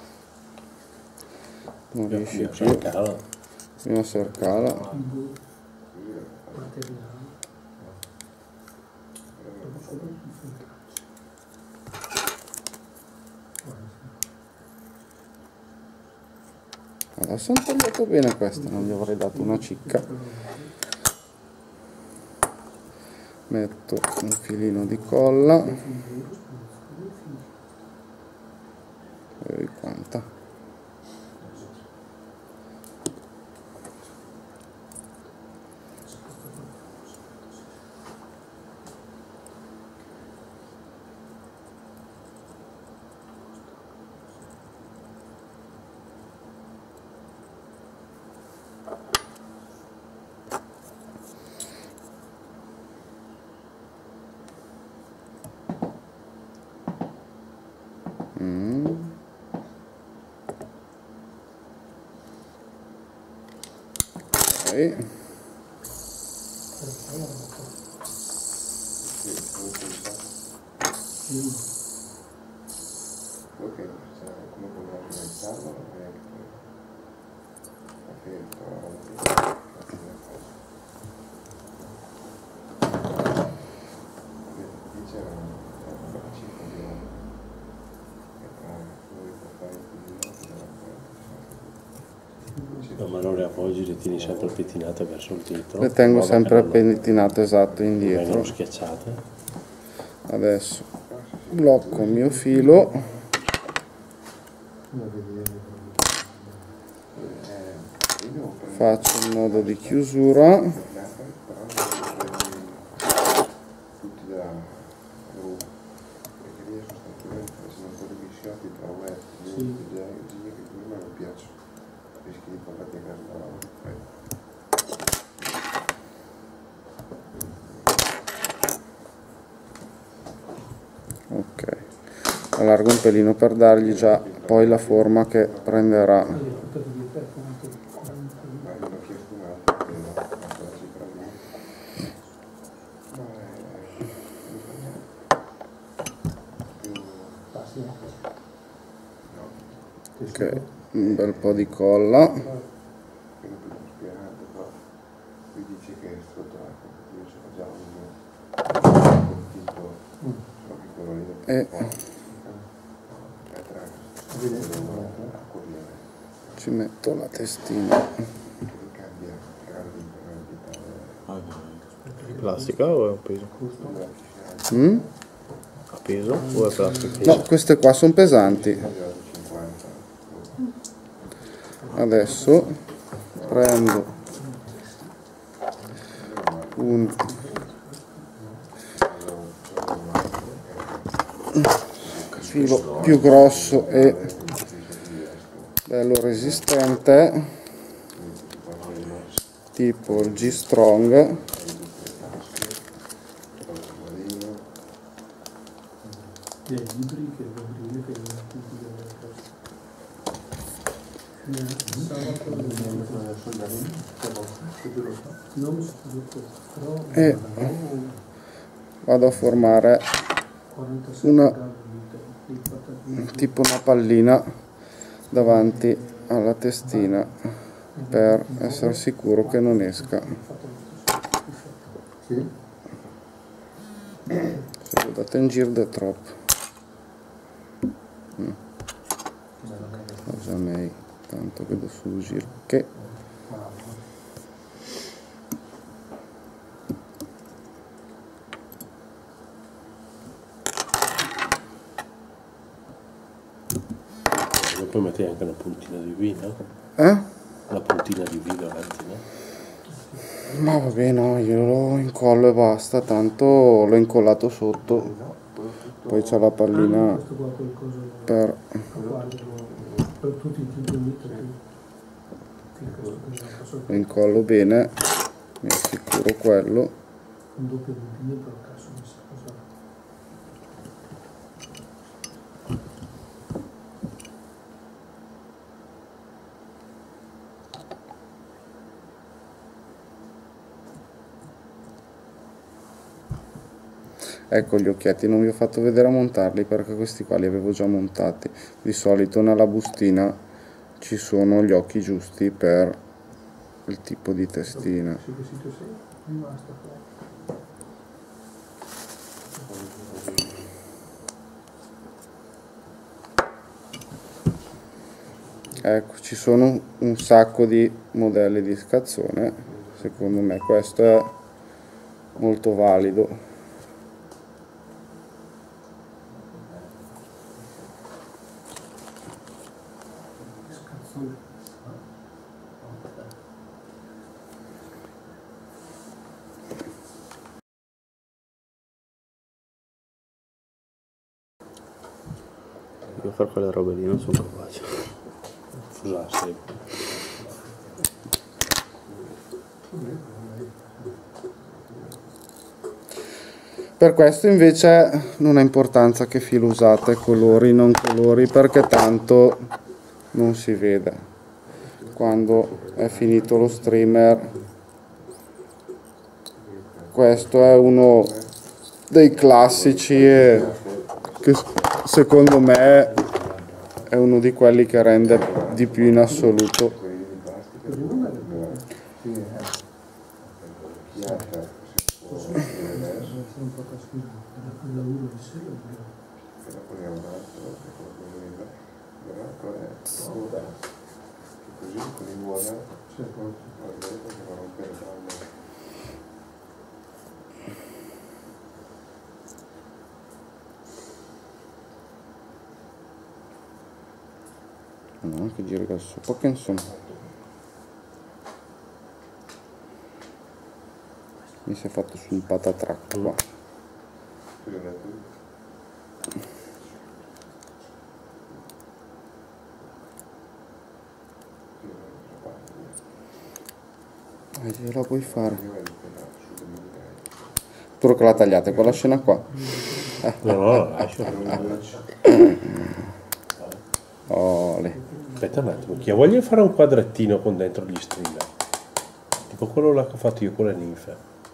Speaker 2: non riesci più, bisogna cercarla. Adesso ho tagliato bene questa, non gli avrei dato una cicca. Metto un filino di colla, vedi quanta. Ok.
Speaker 1: No, ma non le appoggi, le tieni sempre pettinate verso il dietro.
Speaker 2: Le tengo sempre pettinate, esatto, indietro.
Speaker 1: Vengono schiacciate.
Speaker 2: Adesso blocco il mio filo. Faccio il nodo di chiusura. Ok, allargo un pelino per dargli già poi la forma che prenderà. Ok, un bel po' di colla.
Speaker 3: qui dice che sotto l'acqua, io ce l'ho già un tipo, solo che quello lì
Speaker 2: ci metto la testina.
Speaker 8: È plastica o è un peso? A peso o è plastica?
Speaker 2: No, queste qua sono pesanti. Adesso prendo un filo più grosso e bello resistente, tipo il G-Strong. E vado a formare tipo una pallina davanti alla testina per essere sicuro che non esca. Se lo date in giro è troppo. Cosa mei, tanto vedo sul giro che
Speaker 1: poi metti anche una puntina di vino. Una puntina di vino avanti, no?
Speaker 2: Ma vabbè, no, io lo incollo e basta, tanto l'ho incollato sotto, poi c'è la pallina per lo incollo bene, mi assicuro quello. Ecco, gli occhietti non vi ho fatto vedere a montarli perché questi qua li avevo già montati. Di solito nella bustina ci sono gli occhi giusti per il tipo di testina. Ecco, ci sono un sacco di modelli di scazzone, secondo me questo è molto valido.
Speaker 8: Io fare quelle robe lì non sono capace.
Speaker 1: Fusarsi.
Speaker 2: Per questo invece non ha importanza che filo usate, colori, non colori, perché tanto non si vede. Quando è finito lo streamer, questo è uno dei classici e che secondo me è uno di quelli che rende di più in assoluto. No, che giro adesso, poco insomma. Mi si è fatto su un patatrack qua. Gliela puoi fare. Tu che la tagliate quella scena qua.
Speaker 1: No, lascia.
Speaker 2: Ole.
Speaker 1: Aspetta un attimo, chi ha voglia di fare un quadrettino con dentro gli streamer? Tipo quello là che ho fatto io con le ninfe.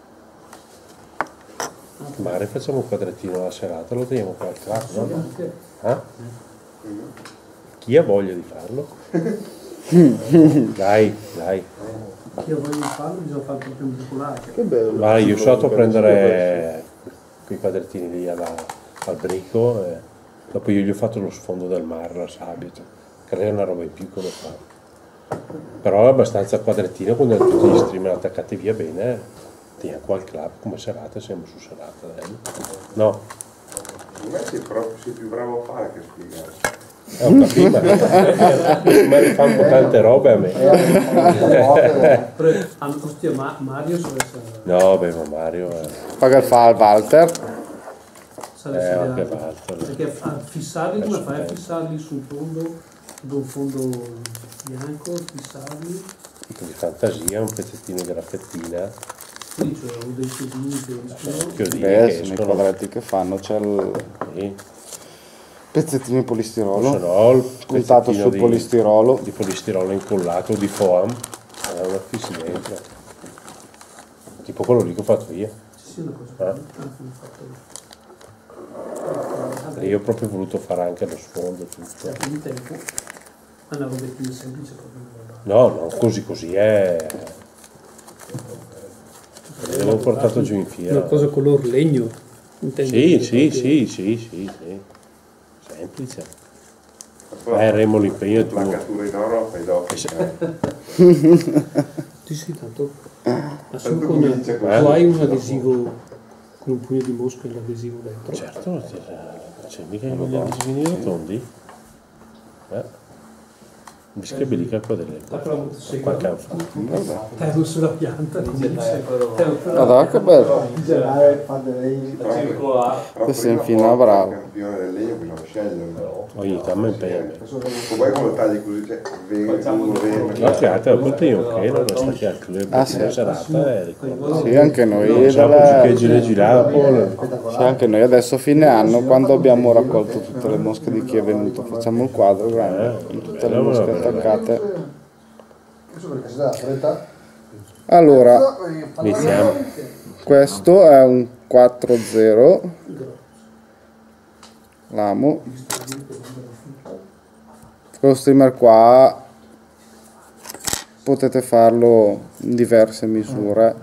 Speaker 1: Magari facciamo un quadrettino alla serata, lo teniamo qua al track, no? Chi ha voglia di farlo? Dai, dai.
Speaker 4: Chi ha voglia di farlo bisogna farlo proprio in particolare.
Speaker 5: Che bello.
Speaker 1: Ma io sono andato a prendere quei quadrettini lì al brico e dopo io gli ho fatto lo sfondo del mare, la sabbia, che lei è una roba in più che lo fa. Però è abbastanza quadrettino, quando tutti gli streamer attaccati via bene, tieni qua al club come serata, siamo su serata. No.
Speaker 3: Secondo me sei più bravo a fare che a spiegare.
Speaker 1: È un capito, ma fanno tante robe a me.
Speaker 4: Ostia, Mario
Speaker 1: No, beh, ma Mario
Speaker 2: Poi che fa il Walter?
Speaker 1: anche Walter.
Speaker 4: Perché a fissarli come fai a fissarli sul fondo, su un fondo bianco, fissarli,
Speaker 1: Di fantasia, un pezzettino di graffettina,
Speaker 4: quindi c'è dei chiodini che escono.
Speaker 1: chiodini
Speaker 2: Beh,
Speaker 1: che
Speaker 2: sono i
Speaker 1: escono.
Speaker 2: quadretti che fanno, c'è il
Speaker 1: Sì.
Speaker 2: pezzettino di polistirolo,
Speaker 1: Se no, il
Speaker 2: spuntato
Speaker 1: pezzettino
Speaker 2: sul polistirolo.
Speaker 1: di polistirolo incollato o di foam, una fissi dentro. Tipo quello lì che ho fatto io.
Speaker 4: Sì, una cosa anche l'ho fatto
Speaker 1: E io ho proprio voluto fare anche lo sfondo, tutto.
Speaker 4: un tempo, ma una robettina semplice proprio.
Speaker 1: No, no, così è. L'avevo portato giù in fiera.
Speaker 4: Una cosa color legno, intendi?
Speaker 1: Sì. Semplice. Remo l'impegno è tuo.
Speaker 3: Placcatura in oro fai dopo.
Speaker 4: Sì, tanto. Ma solo
Speaker 3: Tanto
Speaker 4: con
Speaker 3: comincia
Speaker 4: tu
Speaker 3: così.
Speaker 4: hai un adesivo con un pugno di mosca e l'adesivo dentro.
Speaker 1: Certo, c'è mica gli adesivini rotondi. Biscabili quadrelli. Qualche anno fa.
Speaker 4: Terno sulla pianta,
Speaker 2: Guarda che bello. Questo è infine bravo.
Speaker 3: Campione del legno bisogna sceglierlo.
Speaker 1: Ogni tanto mi impegna.
Speaker 3: Poi quando tagli così, cioè, vedi,
Speaker 1: Ma che altro, a volte io che non sta qui al club,
Speaker 2: Ah, sì.
Speaker 1: la serata e ricordo.
Speaker 2: Sì, anche noi,
Speaker 1: Siamo che girare,
Speaker 2: sì, anche noi adesso a fine anno, quando abbiamo raccolto tutte le mosche di chi è venuto, facciamo il quadro grande con tutte le mosche attaccate. Allora,
Speaker 1: iniziamo.
Speaker 2: questo è un 4-0 l'amo. Lo streamer qua potete farlo in diverse misure,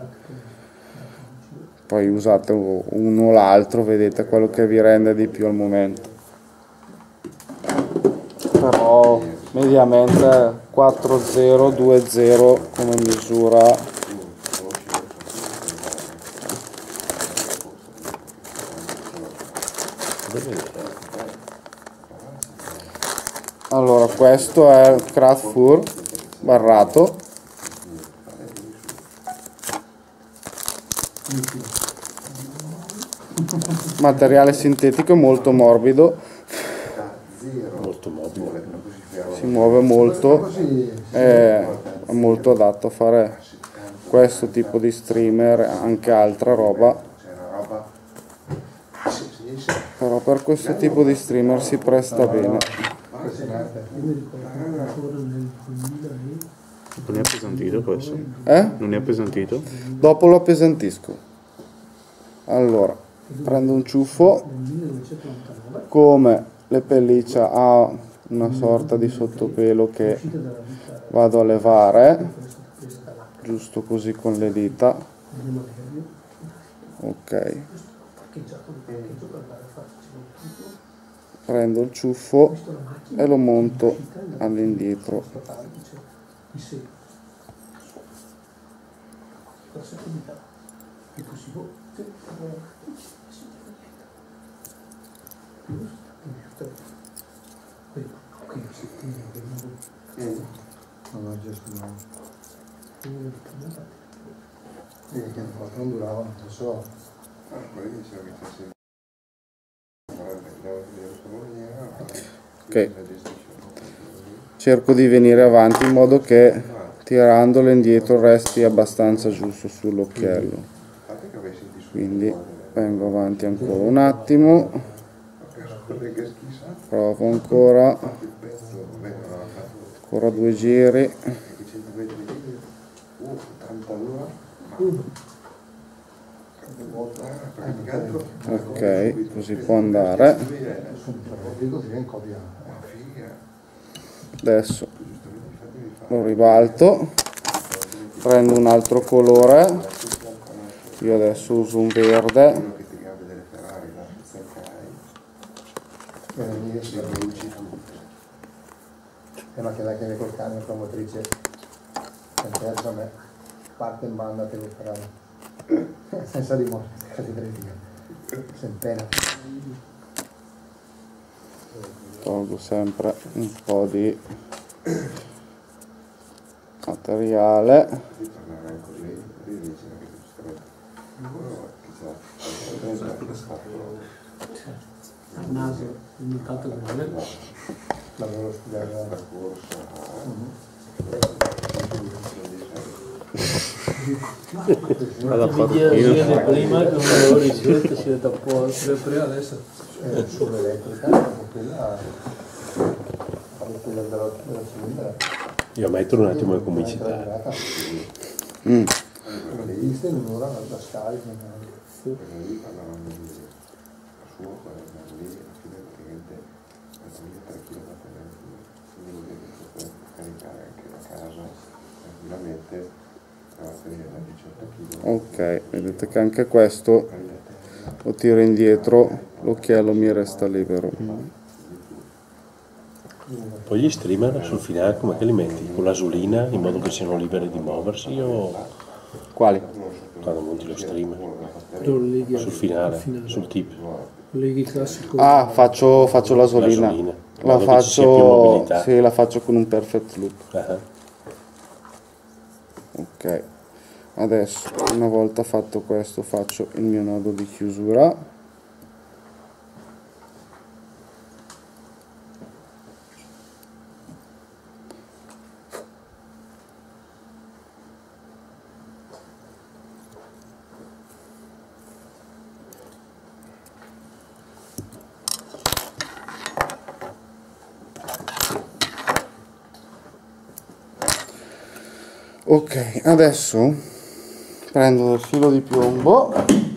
Speaker 2: poi usate uno o l'altro, vedete quello che vi rende di più al momento, però mediamente 4-0-2-0 come misura. Allora, questo è il Kraftfur barrato, materiale sintetico molto morbido,
Speaker 1: Molto mobile.
Speaker 2: si muove molto, è molto adatto a fare questo tipo di streamer, anche altra roba, però per questo tipo di streamer si presta bene.
Speaker 4: Io mi ricordo ancora nel 2000
Speaker 8: Non è appesantito questo?
Speaker 2: Eh?
Speaker 8: Non è appesantito?
Speaker 2: Dopo lo appesantisco. Allora, prendo un ciuffo,
Speaker 4: nel 1999,
Speaker 2: come le pellicce ha una sorta di sottopelo che
Speaker 4: uscite dalla vita
Speaker 2: vado a levare,
Speaker 4: questa presa dall'acqua,
Speaker 2: giusto così con le dita,
Speaker 4: andiamo a vederlo,
Speaker 2: ok.
Speaker 4: parcheggiato per andare a farci tutto,
Speaker 2: Prendo il ciuffo
Speaker 4: visto la macchina,
Speaker 2: e lo monto
Speaker 4: uscita, è andato
Speaker 2: all'indietro.
Speaker 4: a dice, di sé, per seconda, e così può,
Speaker 5: Non durava, non so.
Speaker 2: Ok, cerco di venire avanti in modo che tirandolo indietro resti abbastanza giusto sull'occhiello, quindi vengo avanti ancora un attimo, provo ancora 2 giri, ok, così può andare. Adesso lo ribalto, prendo un altro colore, io adesso uso un verde,
Speaker 3: Quello che ti grava delle Ferrari, la Sakai,
Speaker 5: le mie
Speaker 3: si luci tutte.
Speaker 5: ma che la chiave col camion con la motrice anche a me parte in banda te lo faranno senza dimora sempre
Speaker 2: tolgo sempre un po' di materiale,
Speaker 3: Così tornerai così, dici che chissà,
Speaker 4: al naso, ogni tanto che non è
Speaker 5: l'avevo studiato
Speaker 3: la corsa,
Speaker 8: Alla
Speaker 4: prima che non avevo ricevuto si è da poco prima adesso
Speaker 5: sull'elettrica quella della cilindra
Speaker 1: Io metto un attimo le comicità.
Speaker 5: le viste in un'ora la scarica
Speaker 3: quello lì parlavano di suo, quello lì, alla fine praticamente 3 kg da tenere, quindi vuol dire che si può caricare anche da casa tranquillamente, a tenere da 18 kg.
Speaker 2: ok, vedete che anche questo lo tiro indietro, l'occhiello mi resta libero.
Speaker 1: Poi gli streamer sul finale come che li metti? Con l'asulina in modo che siano liberi di muoversi o
Speaker 2: Quali?
Speaker 1: quando monti lo streamer?
Speaker 4: lo leghi
Speaker 1: Sul finale, sul tip.
Speaker 4: leghi classico
Speaker 2: Ah, faccio l'asolina.
Speaker 1: L'asolina, in
Speaker 2: La
Speaker 1: modo che ci sia più
Speaker 2: faccio,
Speaker 1: mobilità.
Speaker 2: sì, la faccio con un perfect loop.
Speaker 1: Ah,
Speaker 2: Ok, adesso una volta fatto questo faccio il mio nodo di chiusura. Ok, adesso prendo del filo di piombo,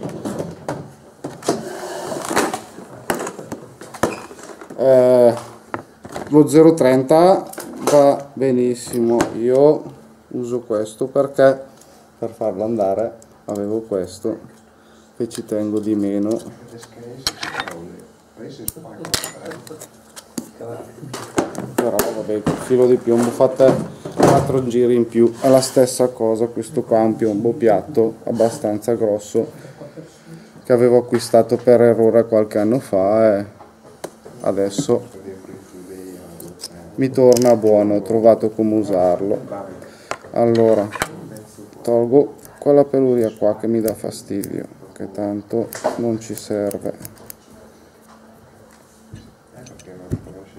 Speaker 2: lo 0,30 va benissimo, io uso questo perché per farlo andare avevo questo che ci tengo di meno,
Speaker 3: Le schede si prese spaccano,
Speaker 2: però vabbè, col filo di piombo fate 4 giri in più, è la stessa cosa. Questo qua è un piombo piatto abbastanza grosso che avevo acquistato per errore qualche anno fa e adesso mi torna buono, ho trovato come usarlo. Allora tolgo quella peluria qua che mi dà fastidio, che tanto non ci serve.
Speaker 3: perché non riconosce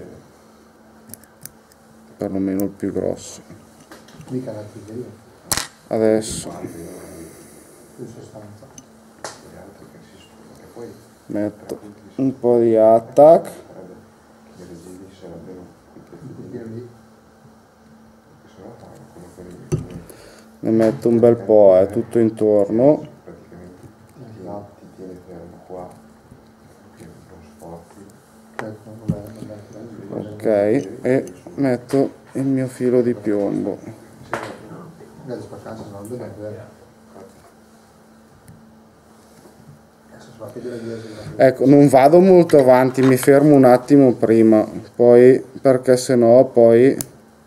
Speaker 2: Perlomeno il più grosso.
Speaker 5: mica la tigre
Speaker 2: Adesso
Speaker 5: in sostanza
Speaker 3: gli altri che si sfruttano, che poi
Speaker 2: metto un po' di attack,
Speaker 3: i regimi sarebbero i pezzettini
Speaker 5: lì
Speaker 3: che se no fanno come quelli
Speaker 2: ne metto un bel po', tutto intorno.
Speaker 3: praticamente ti tiene fermo qua, che non sforzi,
Speaker 5: ecco non è
Speaker 2: Ok, e metto il mio filo di piombo.
Speaker 5: deve spaccare se no non deve adesso si fa che deve dire
Speaker 2: Ecco, non vado molto avanti, mi fermo un attimo prima, poi perché sennò poi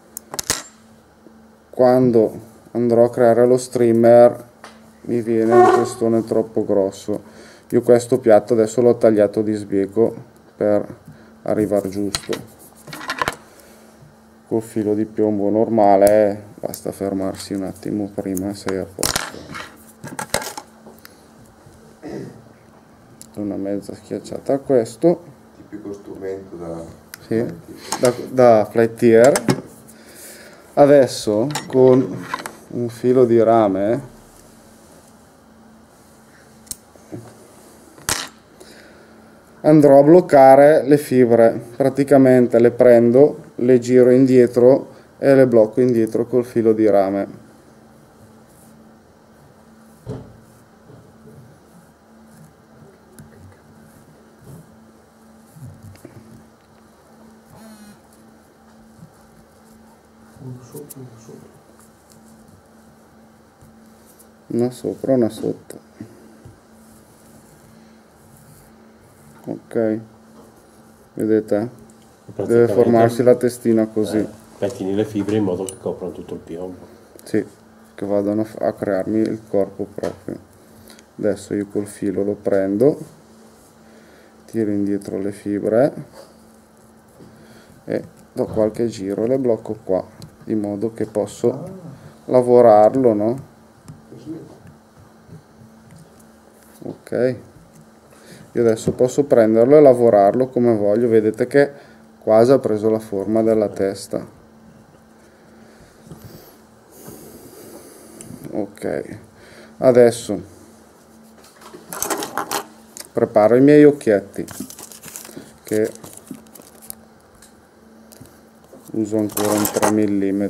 Speaker 2: quando andrò a creare lo streamer mi viene un testone troppo grosso. Io questo piatto adesso l'ho tagliato di sbieco per arrivare giusto. Col filo di piombo normale basta fermarsi un attimo prima e sei a posto. Una mezza schiacciata a questo,
Speaker 3: tipico strumento da
Speaker 2: sì, da flat tier. Adesso con un filo di rame andrò a bloccare le fibre, praticamente le prendo, le giro indietro e le blocco indietro col filo di rame.
Speaker 4: sotto, una sotto.
Speaker 2: Una sopra, una sotto. Ok, vedete? Deve formarsi la testina così.
Speaker 1: Pettini le fibre in modo che coprano tutto il piombo.
Speaker 2: Sì, che vadano a crearmi il corpo proprio. Adesso io col filo lo prendo, tiro indietro le fibre e do qualche giro e le blocco qua, in modo che posso lavorarlo, no? Ok, io adesso posso prenderlo e lavorarlo come voglio. Vedete che quasi ha preso la forma della testa. Ok, adesso preparo i miei occhietti, che uso ancora un 3 mm,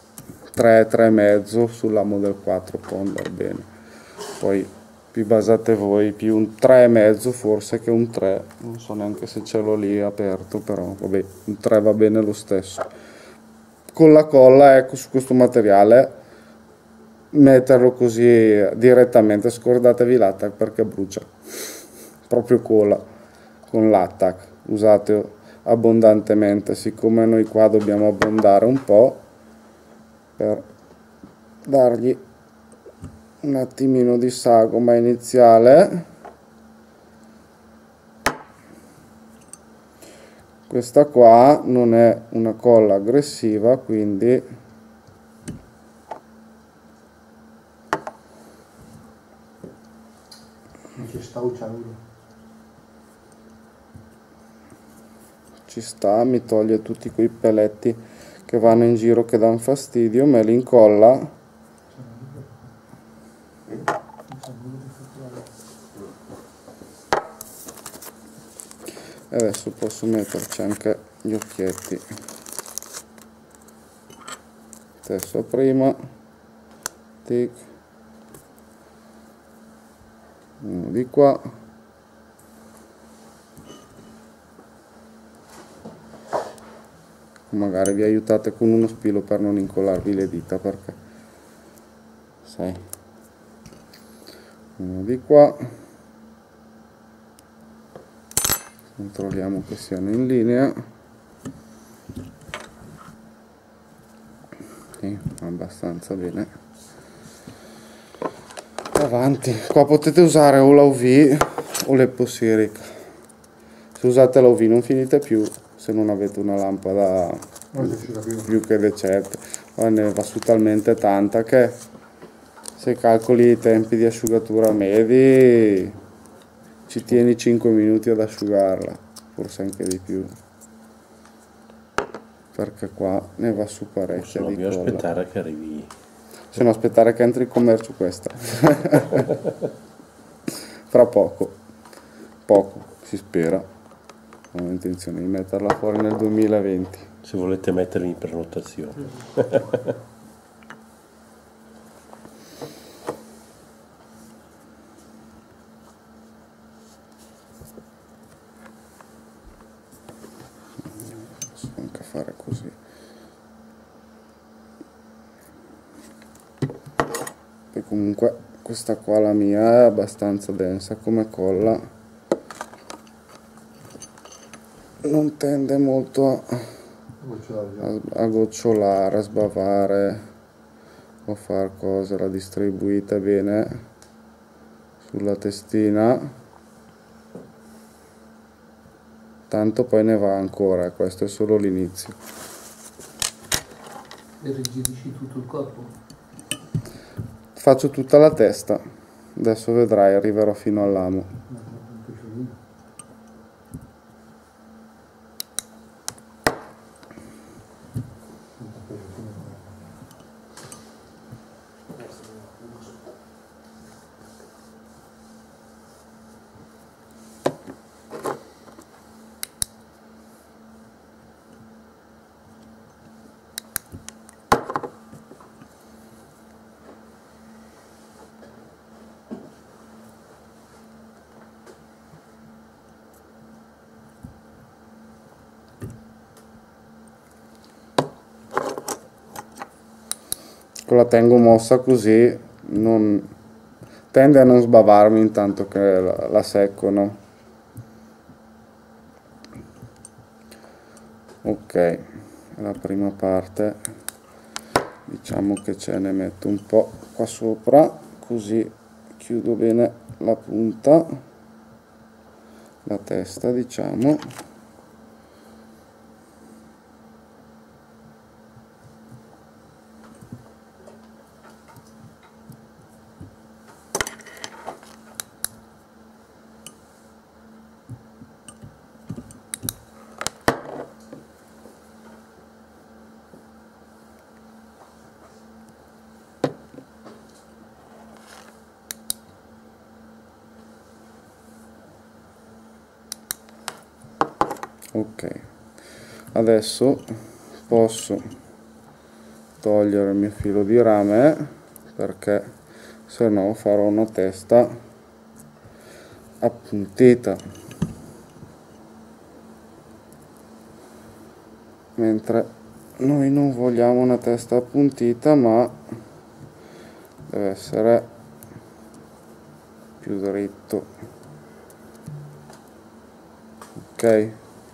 Speaker 2: 3,5 sull'amo del 4 può andare bene. Poi più basate voi, più un 3,5 forse che un 3, non so neanche se ce l'ho lì aperto, però vabbè, un 3 va bene lo stesso. Con la colla, ecco, su questo materiale metterlo così direttamente, scordatevi l'attack perché brucia, proprio cola con l'attack, usate abbondantemente, siccome noi qua dobbiamo abbondare un po' per dargli un attimino di sagoma iniziale. Questa qua non è una colla aggressiva, quindi ci sta, mi toglie tutti quei peletti che vanno in giro che danno fastidio, me li incolla. E adesso posso metterci anche gli occhietti. Stesso prima, tic, uno di qua, magari vi aiutate con uno spilo per non incollarvi le dita, perché sai, uno di qua. Controlliamo che siano in linea. Sì, abbastanza bene. Avanti. Qua potete usare o la UV o l'Eposiric. Se usate la UV non finite più se non avete una lampada più che decente. Ne va su talmente tanta che se calcoli i tempi di asciugatura medi ci tieni 5 minuti ad asciugarla, forse anche di più, perché qua ne va su parecchia di colla.
Speaker 1: Bisogna aspettare che arrivi,
Speaker 2: se no aspettare che entri in commercio questa. Fra poco si spera, ho intenzione di metterla fuori nel 2020
Speaker 1: se volete metterli in prenotazione.
Speaker 2: anche fare così. Poi comunque questa qua, la mia, è abbastanza densa come colla, non tende molto a gocciolare, a sbavare o far cose. La distribuite bene sulla testina, tanto poi ne va ancora, questo è solo l'inizio.
Speaker 4: E rigidisci tutto il corpo?
Speaker 2: Faccio tutta la testa, adesso vedrai, arriverò fino all'amo. la tengo mossa così tende a non sbavarmi intanto che la secco, no? Ok, la prima parte diciamo che ce ne metto un po' qua sopra, così chiudo bene la punta, la testa diciamo. Ok, adesso posso togliere il mio filo di rame perché se no farò una testa appuntita, mentre noi non vogliamo una testa appuntita, ma deve essere più dritto. Ok,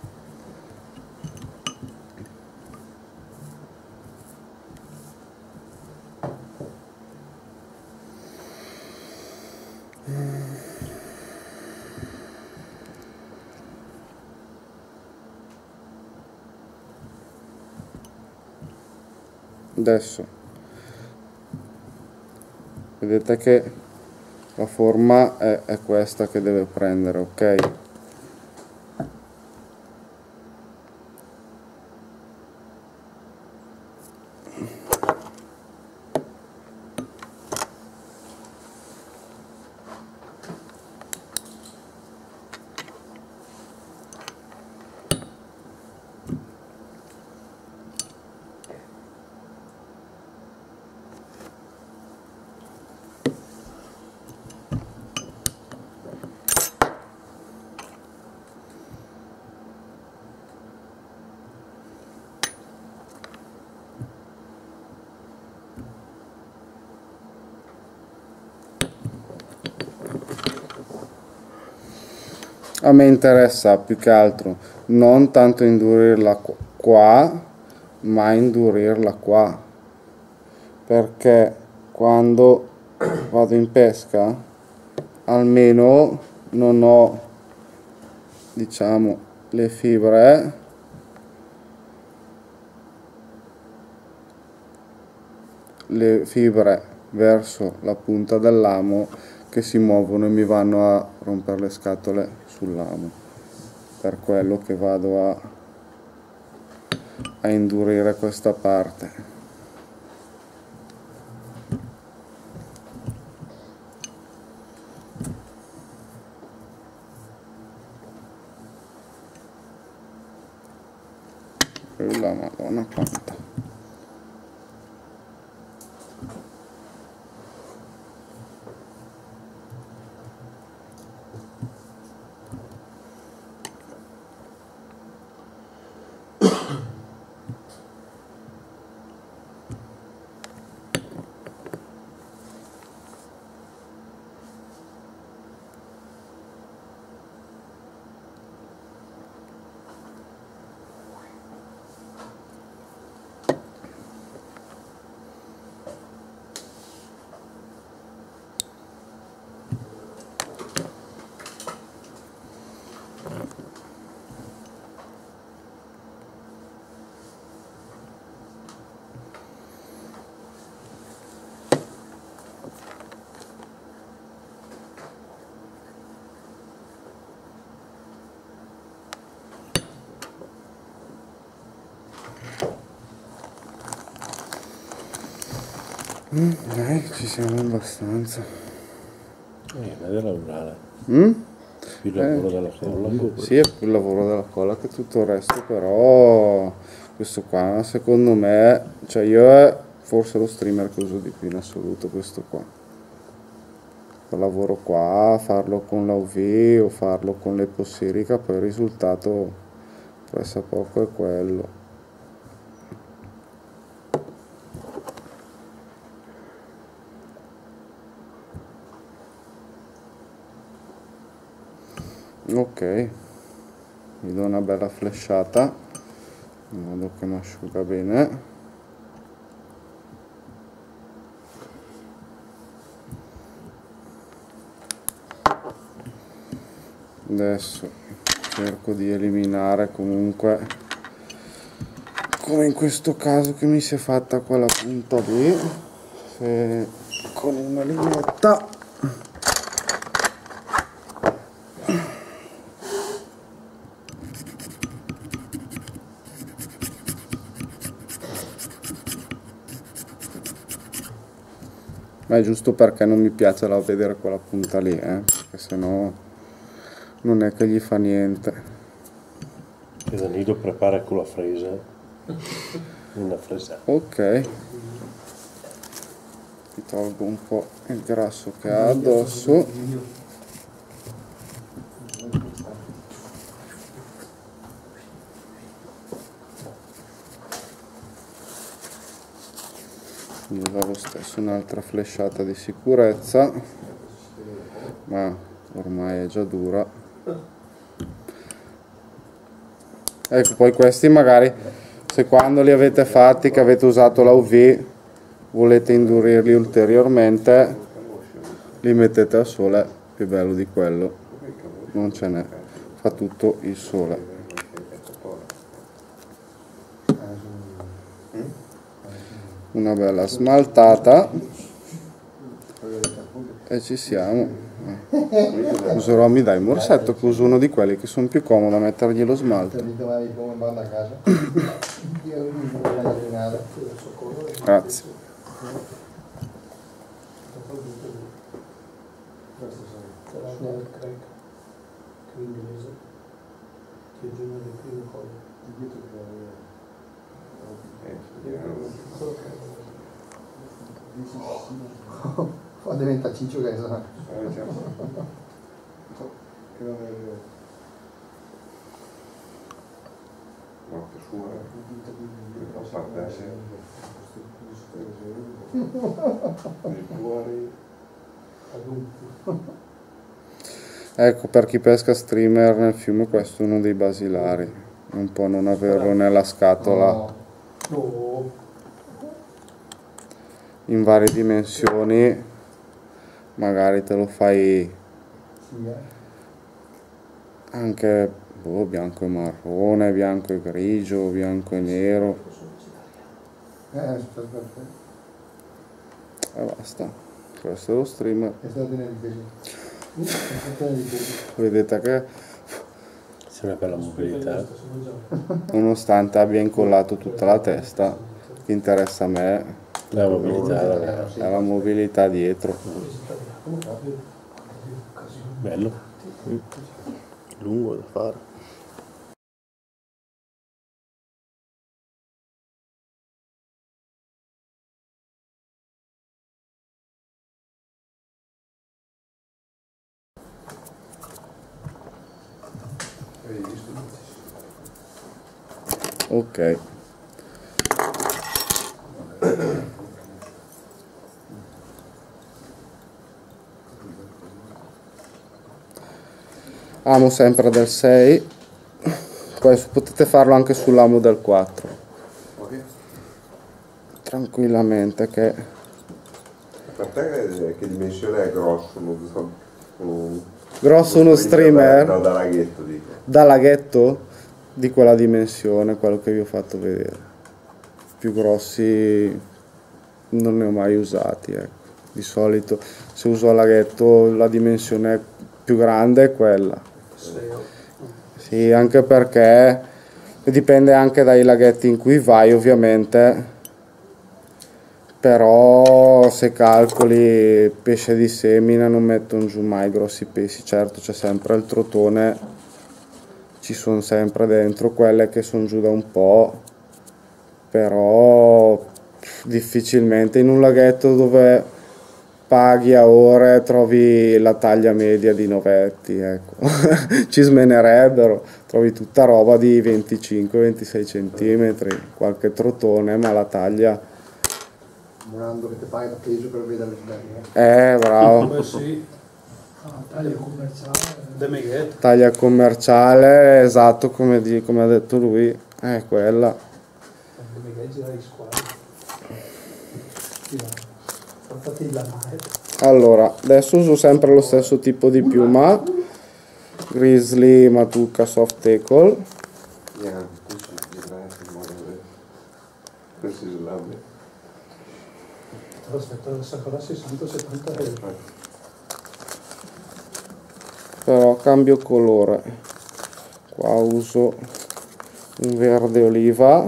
Speaker 2: adesso vedete che la forma è questa che deve prendere, ok? A me interessa più che altro non tanto indurirla qua, ma indurirla qua, perché quando vado in pesca almeno non ho, diciamo, le fibre verso la punta dell'amo che si muovono e mi vanno a rompere le scatole sul lamo. Per quello che vado a indurire questa parte. La Madonna quanta. Dai, ci siamo abbastanza.
Speaker 1: Ma deve lavorare. Più
Speaker 2: Più
Speaker 1: lavoro della colla.
Speaker 2: Sì, è più il lavoro della colla che tutto il resto, però questo qua secondo me, cioè io è forse lo streamer che uso di più in assoluto, questo qua. Il lavoro qua, farlo con la UV o farlo con l'epossirica, poi il risultato pressa poco è quello. Ok, mi do una bella flashata in modo che mi asciuga bene. Adesso cerco di eliminare comunque, come in questo caso che mi si è fatta quella punta lì, con una lineetta. Ma è giusto perché non mi piace vedere quella punta lì, perché sennò non è che gli fa niente.
Speaker 1: E Danilo prepara con la fresa, una fresa.
Speaker 2: Ok, ti tolgo un po' il grasso che ha addosso. Io do lo stesso un'altra flashata di sicurezza, ma ormai è già dura. Ecco, poi questi magari, se quando li avete fatti, che avete usato la UV, volete indurirli ulteriormente, li mettete a sole, più bello di quello non ce n'è, fa tutto il sole. Una bella smaltata e ci siamo. Userò, mi dai il morsetto, che uso uno di quelli che sono più comodo a mettergli lo smalto. Grazie.
Speaker 5: Diventa ciccio che sa.
Speaker 2: Ecco, per chi pesca streamer nel fiume questo è uno dei basilari, un po' non averlo nella scatola in varie dimensioni, magari te lo fai anche bianco e marrone, bianco e grigio, bianco e nero e basta. Questo è lo streamer. Vedete che
Speaker 1: c'è una bella mobilità,
Speaker 2: nonostante abbia incollato tutta la testa, che interessa a me
Speaker 1: la mobilità,
Speaker 2: è la mobilità dietro.
Speaker 1: bello,
Speaker 8: lungo da fare.
Speaker 2: Ok. Amo sempre del 6, poi potete farlo anche sull'amo del 4 tranquillamente. Che
Speaker 3: Per te che dimensione è grosso?
Speaker 2: grosso uno streamer
Speaker 3: da laghetto, dico.
Speaker 2: da laghetto di quella dimensione, quello che vi ho fatto vedere. Più grossi non ne ho mai usati, ecco. Di solito se uso a laghetto la dimensione più grande è quella. Sì, anche perché dipende anche dai laghetti in cui vai, ovviamente, però se calcoli pesce di semina non mettono giù mai grossi pesci. Certo, c'è sempre il trotone, ci sono sempre dentro quelle che sono giù da un po', però difficilmente in un laghetto dove paghi a ore trovi la taglia media di novetti, ecco. Ci smenerebbero, trovi tutta roba di 25-26 centimetri, qualche trotone, ma la taglia
Speaker 5: Morando che ti paga da peso per vedere le belle.
Speaker 2: bravo.
Speaker 4: Beh sì, la taglia commerciale.
Speaker 2: taglia commerciale, esatto, come ha detto lui, è quella. Allora, adesso uso sempre lo stesso tipo di piuma, Grizzly Matuka Soft Tackle. Però cambio colore, qua uso un verde oliva.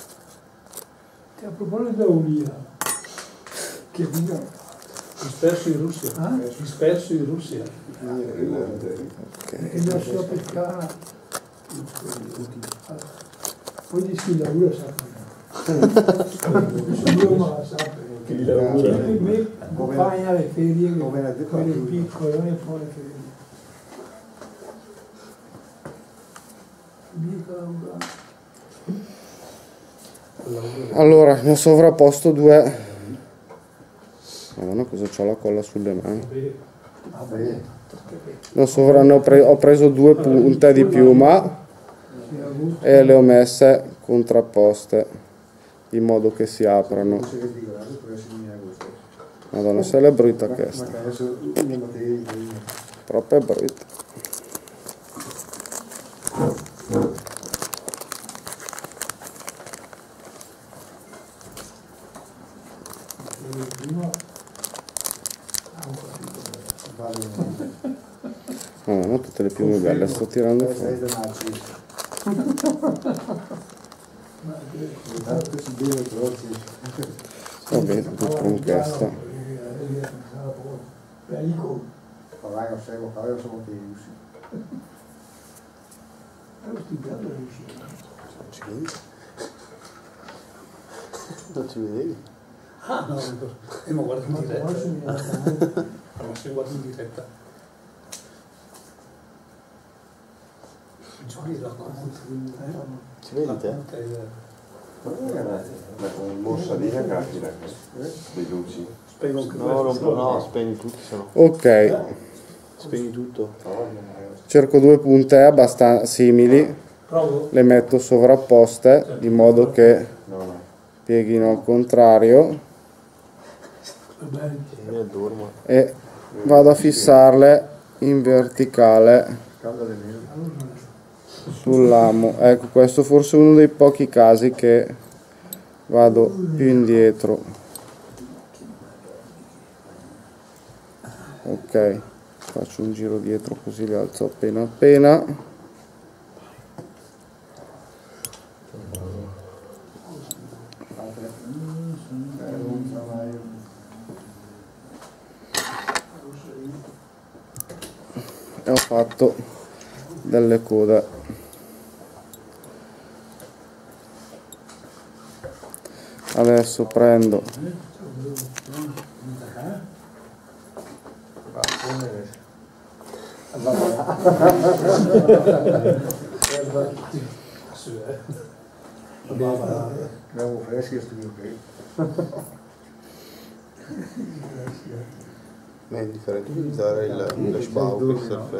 Speaker 7: A proposito dell'oliva, che vino disperso in Russia, disperso in Russia. E la sua peccata, poi di sfilatura sapere. Nessuno ma la sapere. Me compagna le ferie, quelle piccole, non è fuori ferie.
Speaker 2: Allora, ne ho sovrapposto due. Madonna, cosa c'ho la colla sulle mani? Ho preso due punte di piuma e le ho messe contrapposte in modo che si aprano. Madonna, se l'è brutta questa. Proprio brutta. No, tutte le piume belle sto tirando fuori. Va bene, tutto con questa.
Speaker 8: Non ci vedevi?
Speaker 4: Ah no, ma guarda in diretta. Ma se guardo in diretta.
Speaker 8: Ci vedi te?
Speaker 3: Una mossa di ragazzi, dei luci.
Speaker 8: No, spegni tutti se no.
Speaker 2: Ok.
Speaker 8: Spegni tutto.
Speaker 2: Cerco due punte abbastanza simili, le metto sovrapposte in modo che pieghino al contrario e vado a fissarle in verticale sull'amo. Ecco, questo forse è uno dei pochi casi che vado più indietro. Ok, faccio un giro dietro così li alzo appena appena. E ho fatto delle code. Adesso prendo
Speaker 5: Abbiamo freschi sti qui.
Speaker 8: Ma è differente utilizzare il Schbau,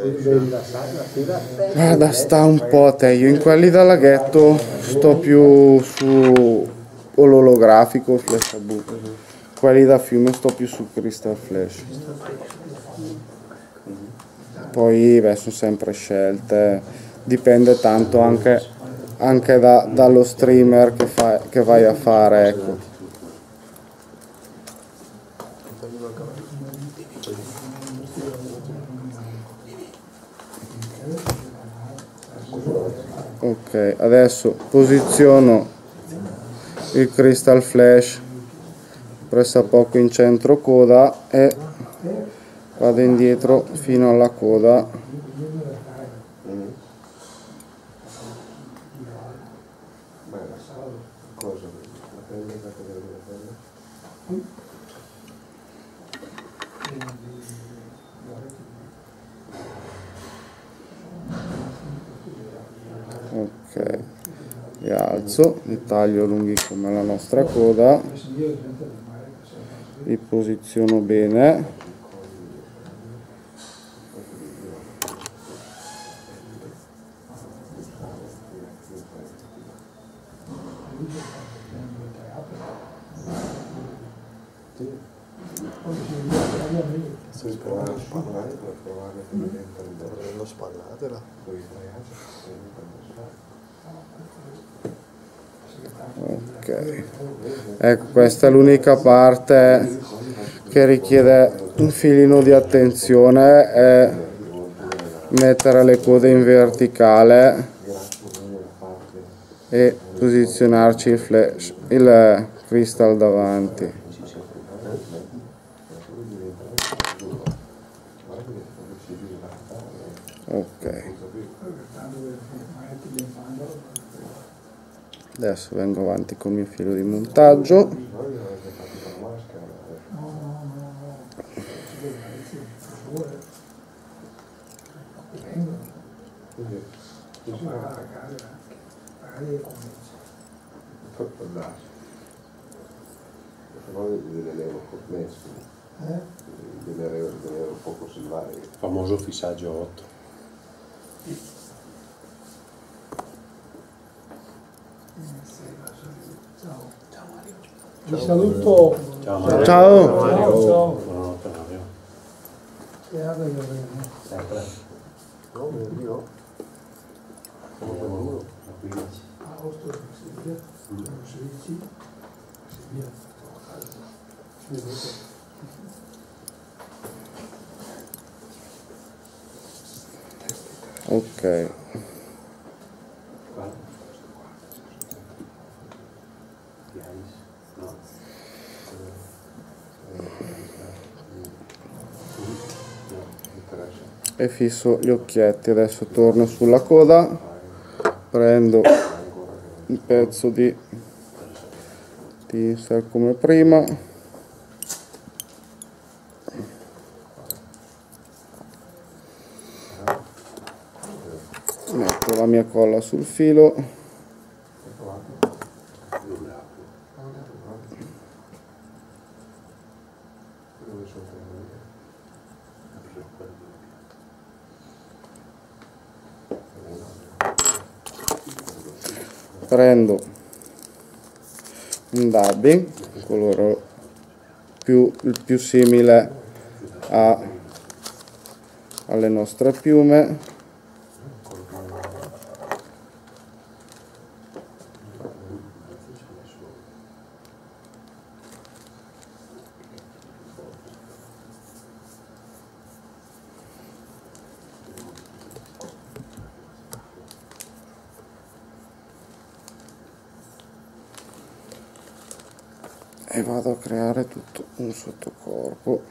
Speaker 2: guarda, sta un po' a te. Io in quelli da laghetto sto più su ololografico, flash book. Quelli da fiume sto più su crystal flash. Poi beh, sono sempre scelte, dipende tanto anche dallo streamer che vai a fare, ecco. Ok, adesso posiziono il crystal flash pressappoco in centro coda e vado indietro fino alla coda. Ok, li alzo, li taglio lunghi come la nostra coda, li posiziono bene
Speaker 3: Se provare a spallare, per provare che diventa il
Speaker 2: Dovremmo spallatela. Ok, ecco, questa è l'unica parte che richiede un filino di attenzione, è mettere le code in verticale e posizionarci il crystal davanti. Ok, adesso vengo avanti con il mio filo di montaggio.
Speaker 1: Famoso fissaggio 8.
Speaker 4: Vi saluto.
Speaker 1: Ciao Mario.
Speaker 2: Ciao.
Speaker 4: Ciao.
Speaker 1: Buonanotte Mario.
Speaker 2: Ok. E fisso gli occhietti. Adesso torno sulla coda, prendo un pezzo di tinsel come prima, metto la mia colla sul filo, prendo un dubbing, coloro il più simile alle nostre piume, e vado a creare tutto un sottocorpo.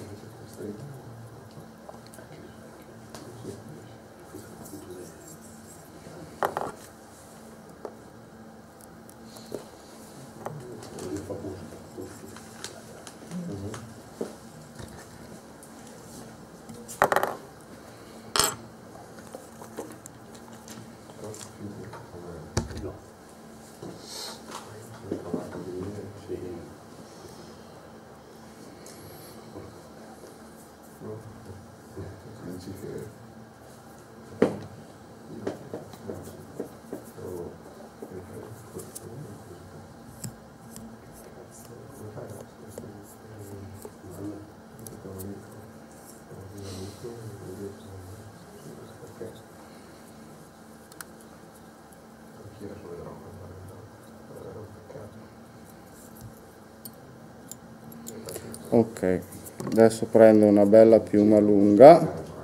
Speaker 2: Ok, adesso prendo una bella piuma lunga,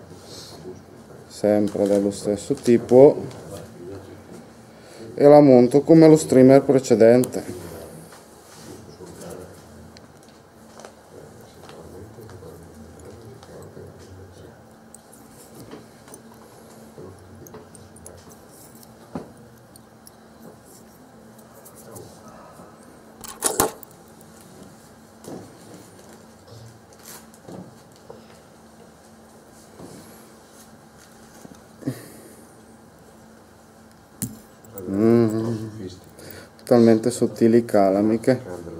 Speaker 2: sempre dello stesso tipo, e la monto come lo streamer precedente. Totalmente sottili calamiche.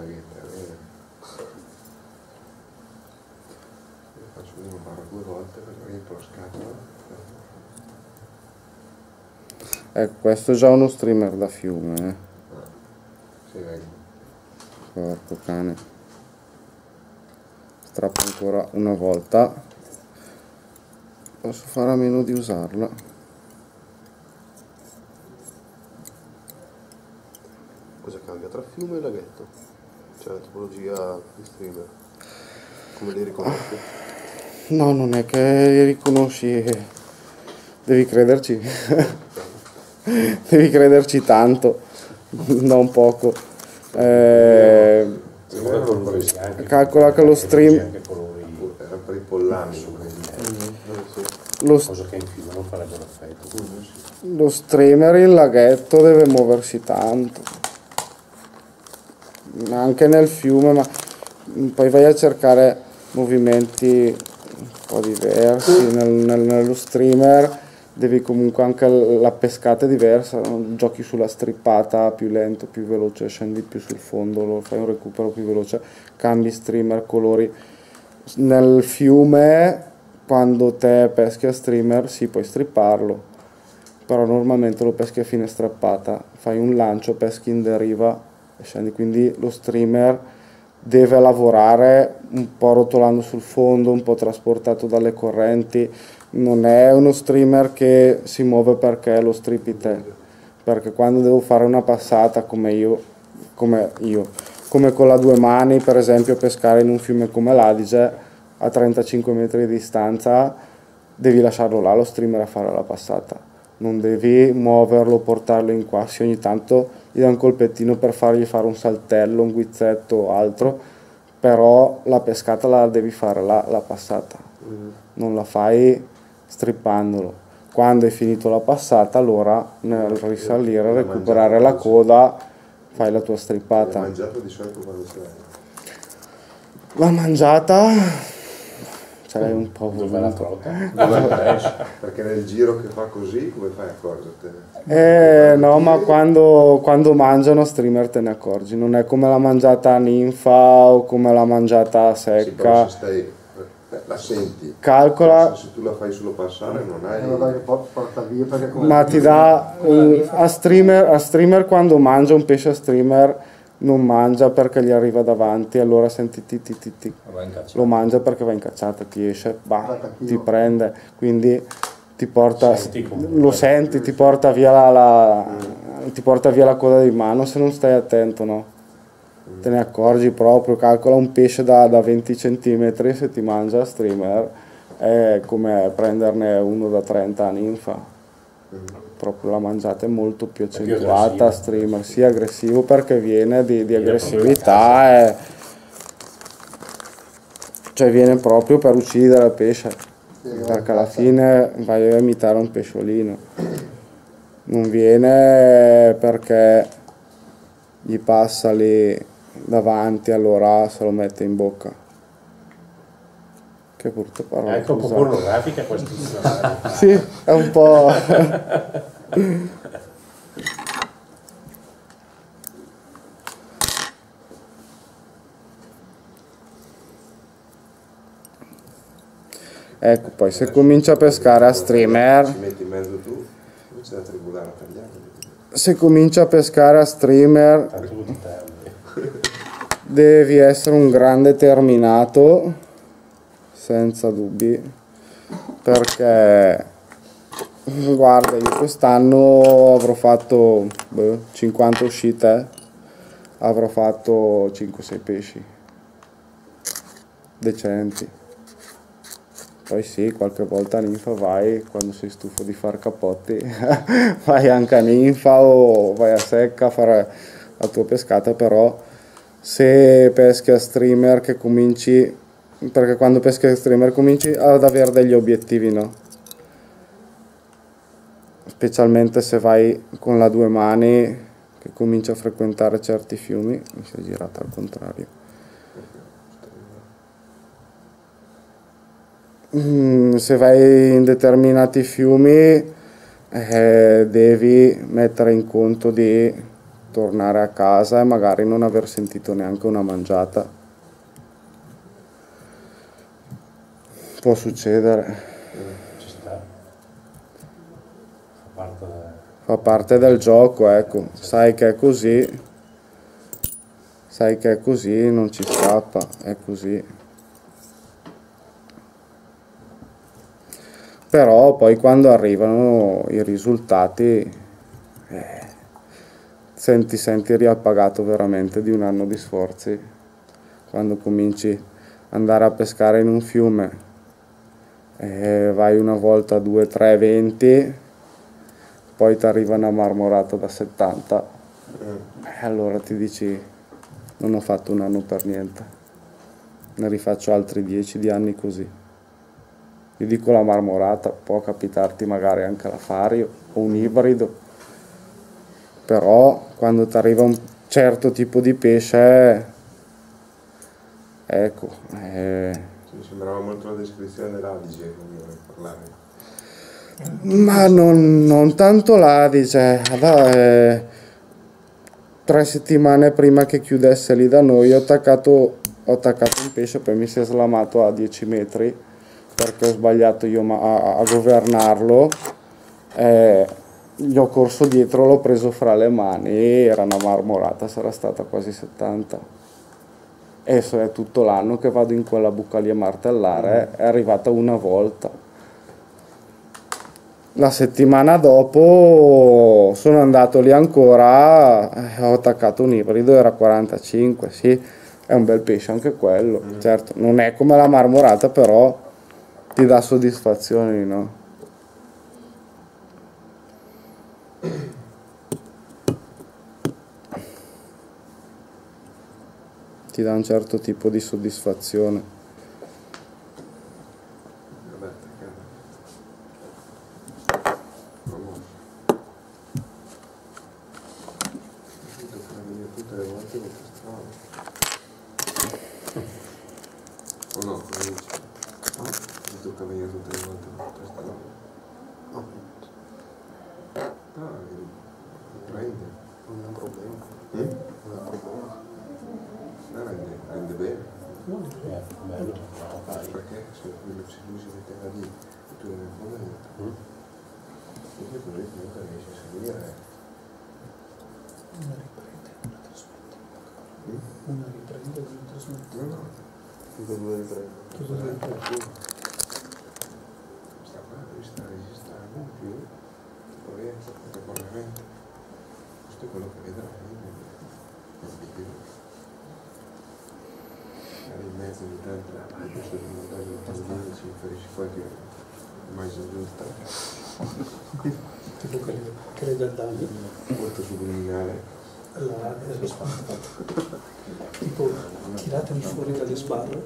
Speaker 2: Ecco, questo è già uno streamer da fiume, Porco cane. strappo ancora una volta, posso fare a meno di usarla.
Speaker 8: Cosa cambia tra fiume e laghetto? Cioè la tipologia di streamer, come li riconosci?
Speaker 2: No, non è che li riconosci, devi crederci. Devi crederci tanto, non poco. Calcola che lo stream,
Speaker 3: Era per i pollami,
Speaker 1: cosa che in fiume non farebbe l'effetto.
Speaker 2: lo streamer in laghetto deve muoversi tanto, anche nel fiume, ma poi vai a cercare movimenti un po' diversi. Nello streamer devi comunque, anche la pescata è diversa, giochi sulla strippata più lento, più veloce, scendi più sul fondo, fai un recupero più veloce, cambi streamer, colori. Nel fiume, quando te peschi a streamer, sì, puoi stripparlo, però normalmente lo peschi a fine strappata, fai un lancio, peschi in deriva e scendi, quindi lo streamer deve lavorare un po' rotolando sul fondo, un po' trasportato dalle correnti. Non è uno streamer che si muove perché lo strippi te, perché quando devo fare una passata come con la due mani, per esempio, pescare in un fiume come l'Adige a 35 metri di distanza, devi lasciarlo là lo streamer a fare la passata, non devi muoverlo, portarlo in qua. Sì, ogni tanto gli dai un colpettino per fargli fare un saltello, un guizzetto o altro, però la pescata la devi fare là, la passata, non la fai strippandolo. Quando hai finito la passata, allora nel risalire, recuperare la coda, fai la tua strippata.
Speaker 3: La mangiata di solito quando ce l'hai?
Speaker 2: La mangiata ce l'hai un po'
Speaker 1: Dove la trota?
Speaker 3: Perché nel giro che fa così, come fai a accorgertene?
Speaker 2: No, ma quando mangiano streamer te ne accorgi, non è come la mangiata ninfa o come la mangiata secca.
Speaker 3: Sì, però se stai, la senti.
Speaker 2: Calcola.
Speaker 3: Se tu la fai solo passare non hai...
Speaker 5: porta via perché come...
Speaker 2: Ma ti dà a streamer quando mangia un pesce a streamer non mangia perché gli arriva davanti, allora senti ti. Lo mangia perché va in cacciata, ti esce, ti prende, quindi ti porta, lo senti, ti porta via ti porta via la coda di mano se non stai attento, no? Te ne accorgi proprio. Calcola un pesce da 20 cm, se ti mangia a streamer è come prenderne uno da 30 a ninfa. Proprio la mangiata è molto più accentuata a streamer, sì, aggressivo perché viene di aggressività, cioè viene proprio per uccidere il pesce, perché alla fine vai a imitare un pesciolino, non viene perché gli passa lì davanti, allora se lo mette in bocca. Che brutta parola.
Speaker 1: È anche un po' pornografica questa storia.
Speaker 2: Sì, è un po'. Ecco, poi se comincia a pescare a streamer,
Speaker 3: Ci metti in mezzo tu, c'è la tribulare a tagliare.
Speaker 2: se comincia a pescare a streamer devi essere un grande terminato, senza dubbi, perché guarda, io quest'anno avrò fatto 50 uscite, avrò fatto 5-6 pesci decenti. Poi sì, qualche volta a ninfa vai, quando sei stufo di far capotti vai anche a ninfa o vai a secca a fare la tua pescata, però se peschi a streamer che cominci, perché quando peschi a streamer cominci ad avere degli obiettivi, no? Specialmente se vai con la due mani, che cominci a frequentare certi fiumi. Mi si è girata al contrario. Se vai in determinati fiumi devi mettere in conto di tornare a casa e magari non aver sentito neanche una mangiata. Può succedere.
Speaker 1: Ci sta.
Speaker 2: Fa parte del gioco, ecco. Sai che è così, non ci scappa, è così. però poi quando arrivano i risultati ti senti riappagato veramente di un anno di sforzi, quando cominci ad andare a pescare in un fiume, vai una volta, 2, 3 eventi, poi ti arriva una marmorata da 70, e allora ti dici non ho fatto un anno per niente, ne rifaccio altri 10 di anni così. Io dico la marmorata, può capitarti magari anche l'afario o un ibrido, però quando ti arriva un certo tipo di pesce, ecco.
Speaker 3: Mi sembrava molto la descrizione dell'Adige, come parlare.
Speaker 2: Ma non tanto l'Adige, 3 settimane prima che chiudesse lì da noi ho attaccato un pesce, poi mi si è slamato a 10 metri perché ho sbagliato io a governarlo, gli ho corso dietro, l'ho preso fra le mani, era una marmorata, sarà stata quasi 70, e è tutto l'anno che vado in quella buca lì a martellare, è arrivata una volta. La settimana dopo sono andato lì ancora, ho attaccato un ibrido, era 45, sì, è un bel pesce anche quello, certo, non è come la marmorata, però ti dà soddisfazioni, no? Ti dà un certo tipo di soddisfazione.
Speaker 3: Tutte le volte con questa o no, come dici? No, mi tocca venire tutte le volte con questa roba. No, prende, non è un problema. Non è un problema. Rende bene.
Speaker 1: Bello.
Speaker 3: Perché se lui si metteva lì e tu eri nel fondamento, perché così comunque riesci a seguire.
Speaker 4: Una riprende, una trasmette.
Speaker 3: No, tutte e due riprende. Questa qua devi stare registrando in più, corrente, contemporaneamente. Questo è quello che vedrai nel video. In mezzo ogni tanto questo di montaggio del pallino si inferisce qualche mai giusta
Speaker 4: Tipo che le dà danni
Speaker 3: molto subliminale
Speaker 4: dello sbarro, tipo tiratemi fuori dalle sbarre.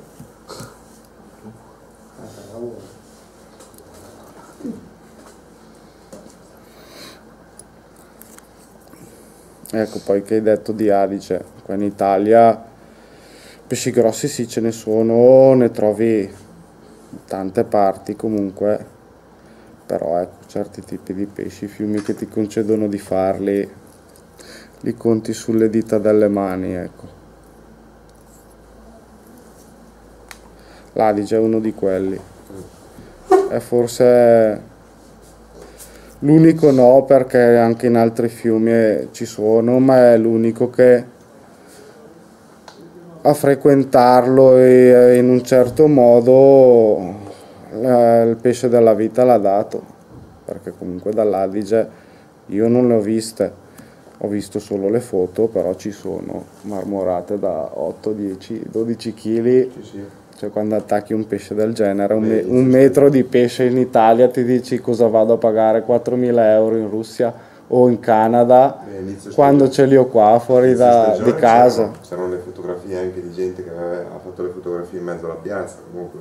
Speaker 2: Ecco, poi che hai detto di Adige, qua in Italia pesci grossi sì, ce ne sono, ne trovi tante parti comunque, però ecco, certi tipi di pesci, fiumi che ti concedono di farli, li conti sulle dita delle mani, ecco. L'Adige è uno di quelli, è forse l'unico, no, perché anche in altri fiumi ci sono, ma è l'unico che a frequentarlo e in un certo modo il pesce della vita l'ha dato, perché comunque dall'Adige io non le ho viste, ho visto solo le foto, però ci sono marmorate da 8, 10, 12 kg, cioè quando attacchi un pesce del genere, un metro di pesce in Italia, ti dici cosa vado a pagare 4.000 euro in Russia o in Canada, quando ce li ho qua fuori di casa.
Speaker 3: C'erano le fotografie anche di gente che ha fatto le fotografie in mezzo alla piazza, comunque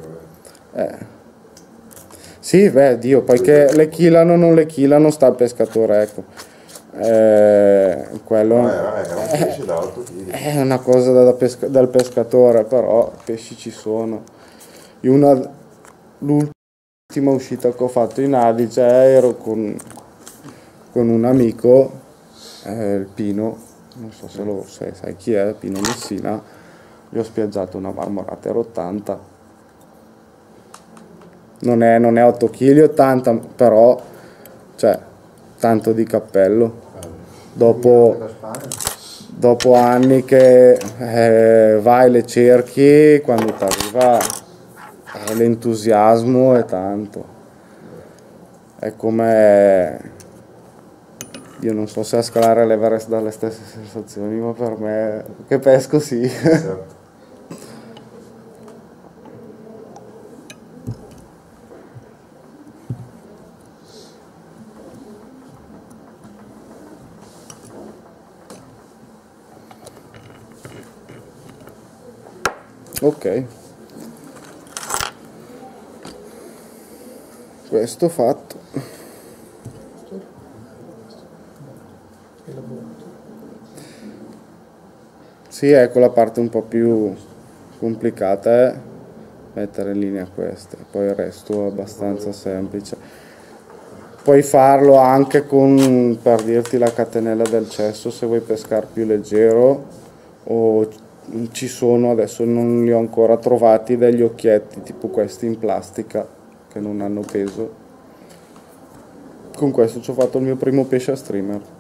Speaker 2: sì, beh, Dio, poi che le chilano o non le chilano sta al pescatore, ecco. Quello è una cosa dal pescatore, però pesci ci sono. L'ultima uscita che ho fatto in Adige ero con un amico, il Pino, non so se sai chi è, Pino Messina, gli ho spiaggiato una marmorata, era 80, non è 8 kg 80, però cioè tanto di cappello. Dopo anni che vai, le cerchi, quando ti arriva l'entusiasmo è tanto. è come, io non so se a scalare l'Everest dà le stesse sensazioni, ma per me che pesco sì.
Speaker 8: Certo.
Speaker 2: Ok, questo fatto. Sì, ecco la parte un po' più complicata è mettere in linea queste, poi il resto è abbastanza semplice. Puoi farlo anche con, per dirti, la catenella del cesso se vuoi pescare più leggero, o ci sono, adesso non li ho ancora trovati, degli occhietti tipo questi in plastica che non hanno peso. Con questo ci ho fatto il mio primo pesce a streamer.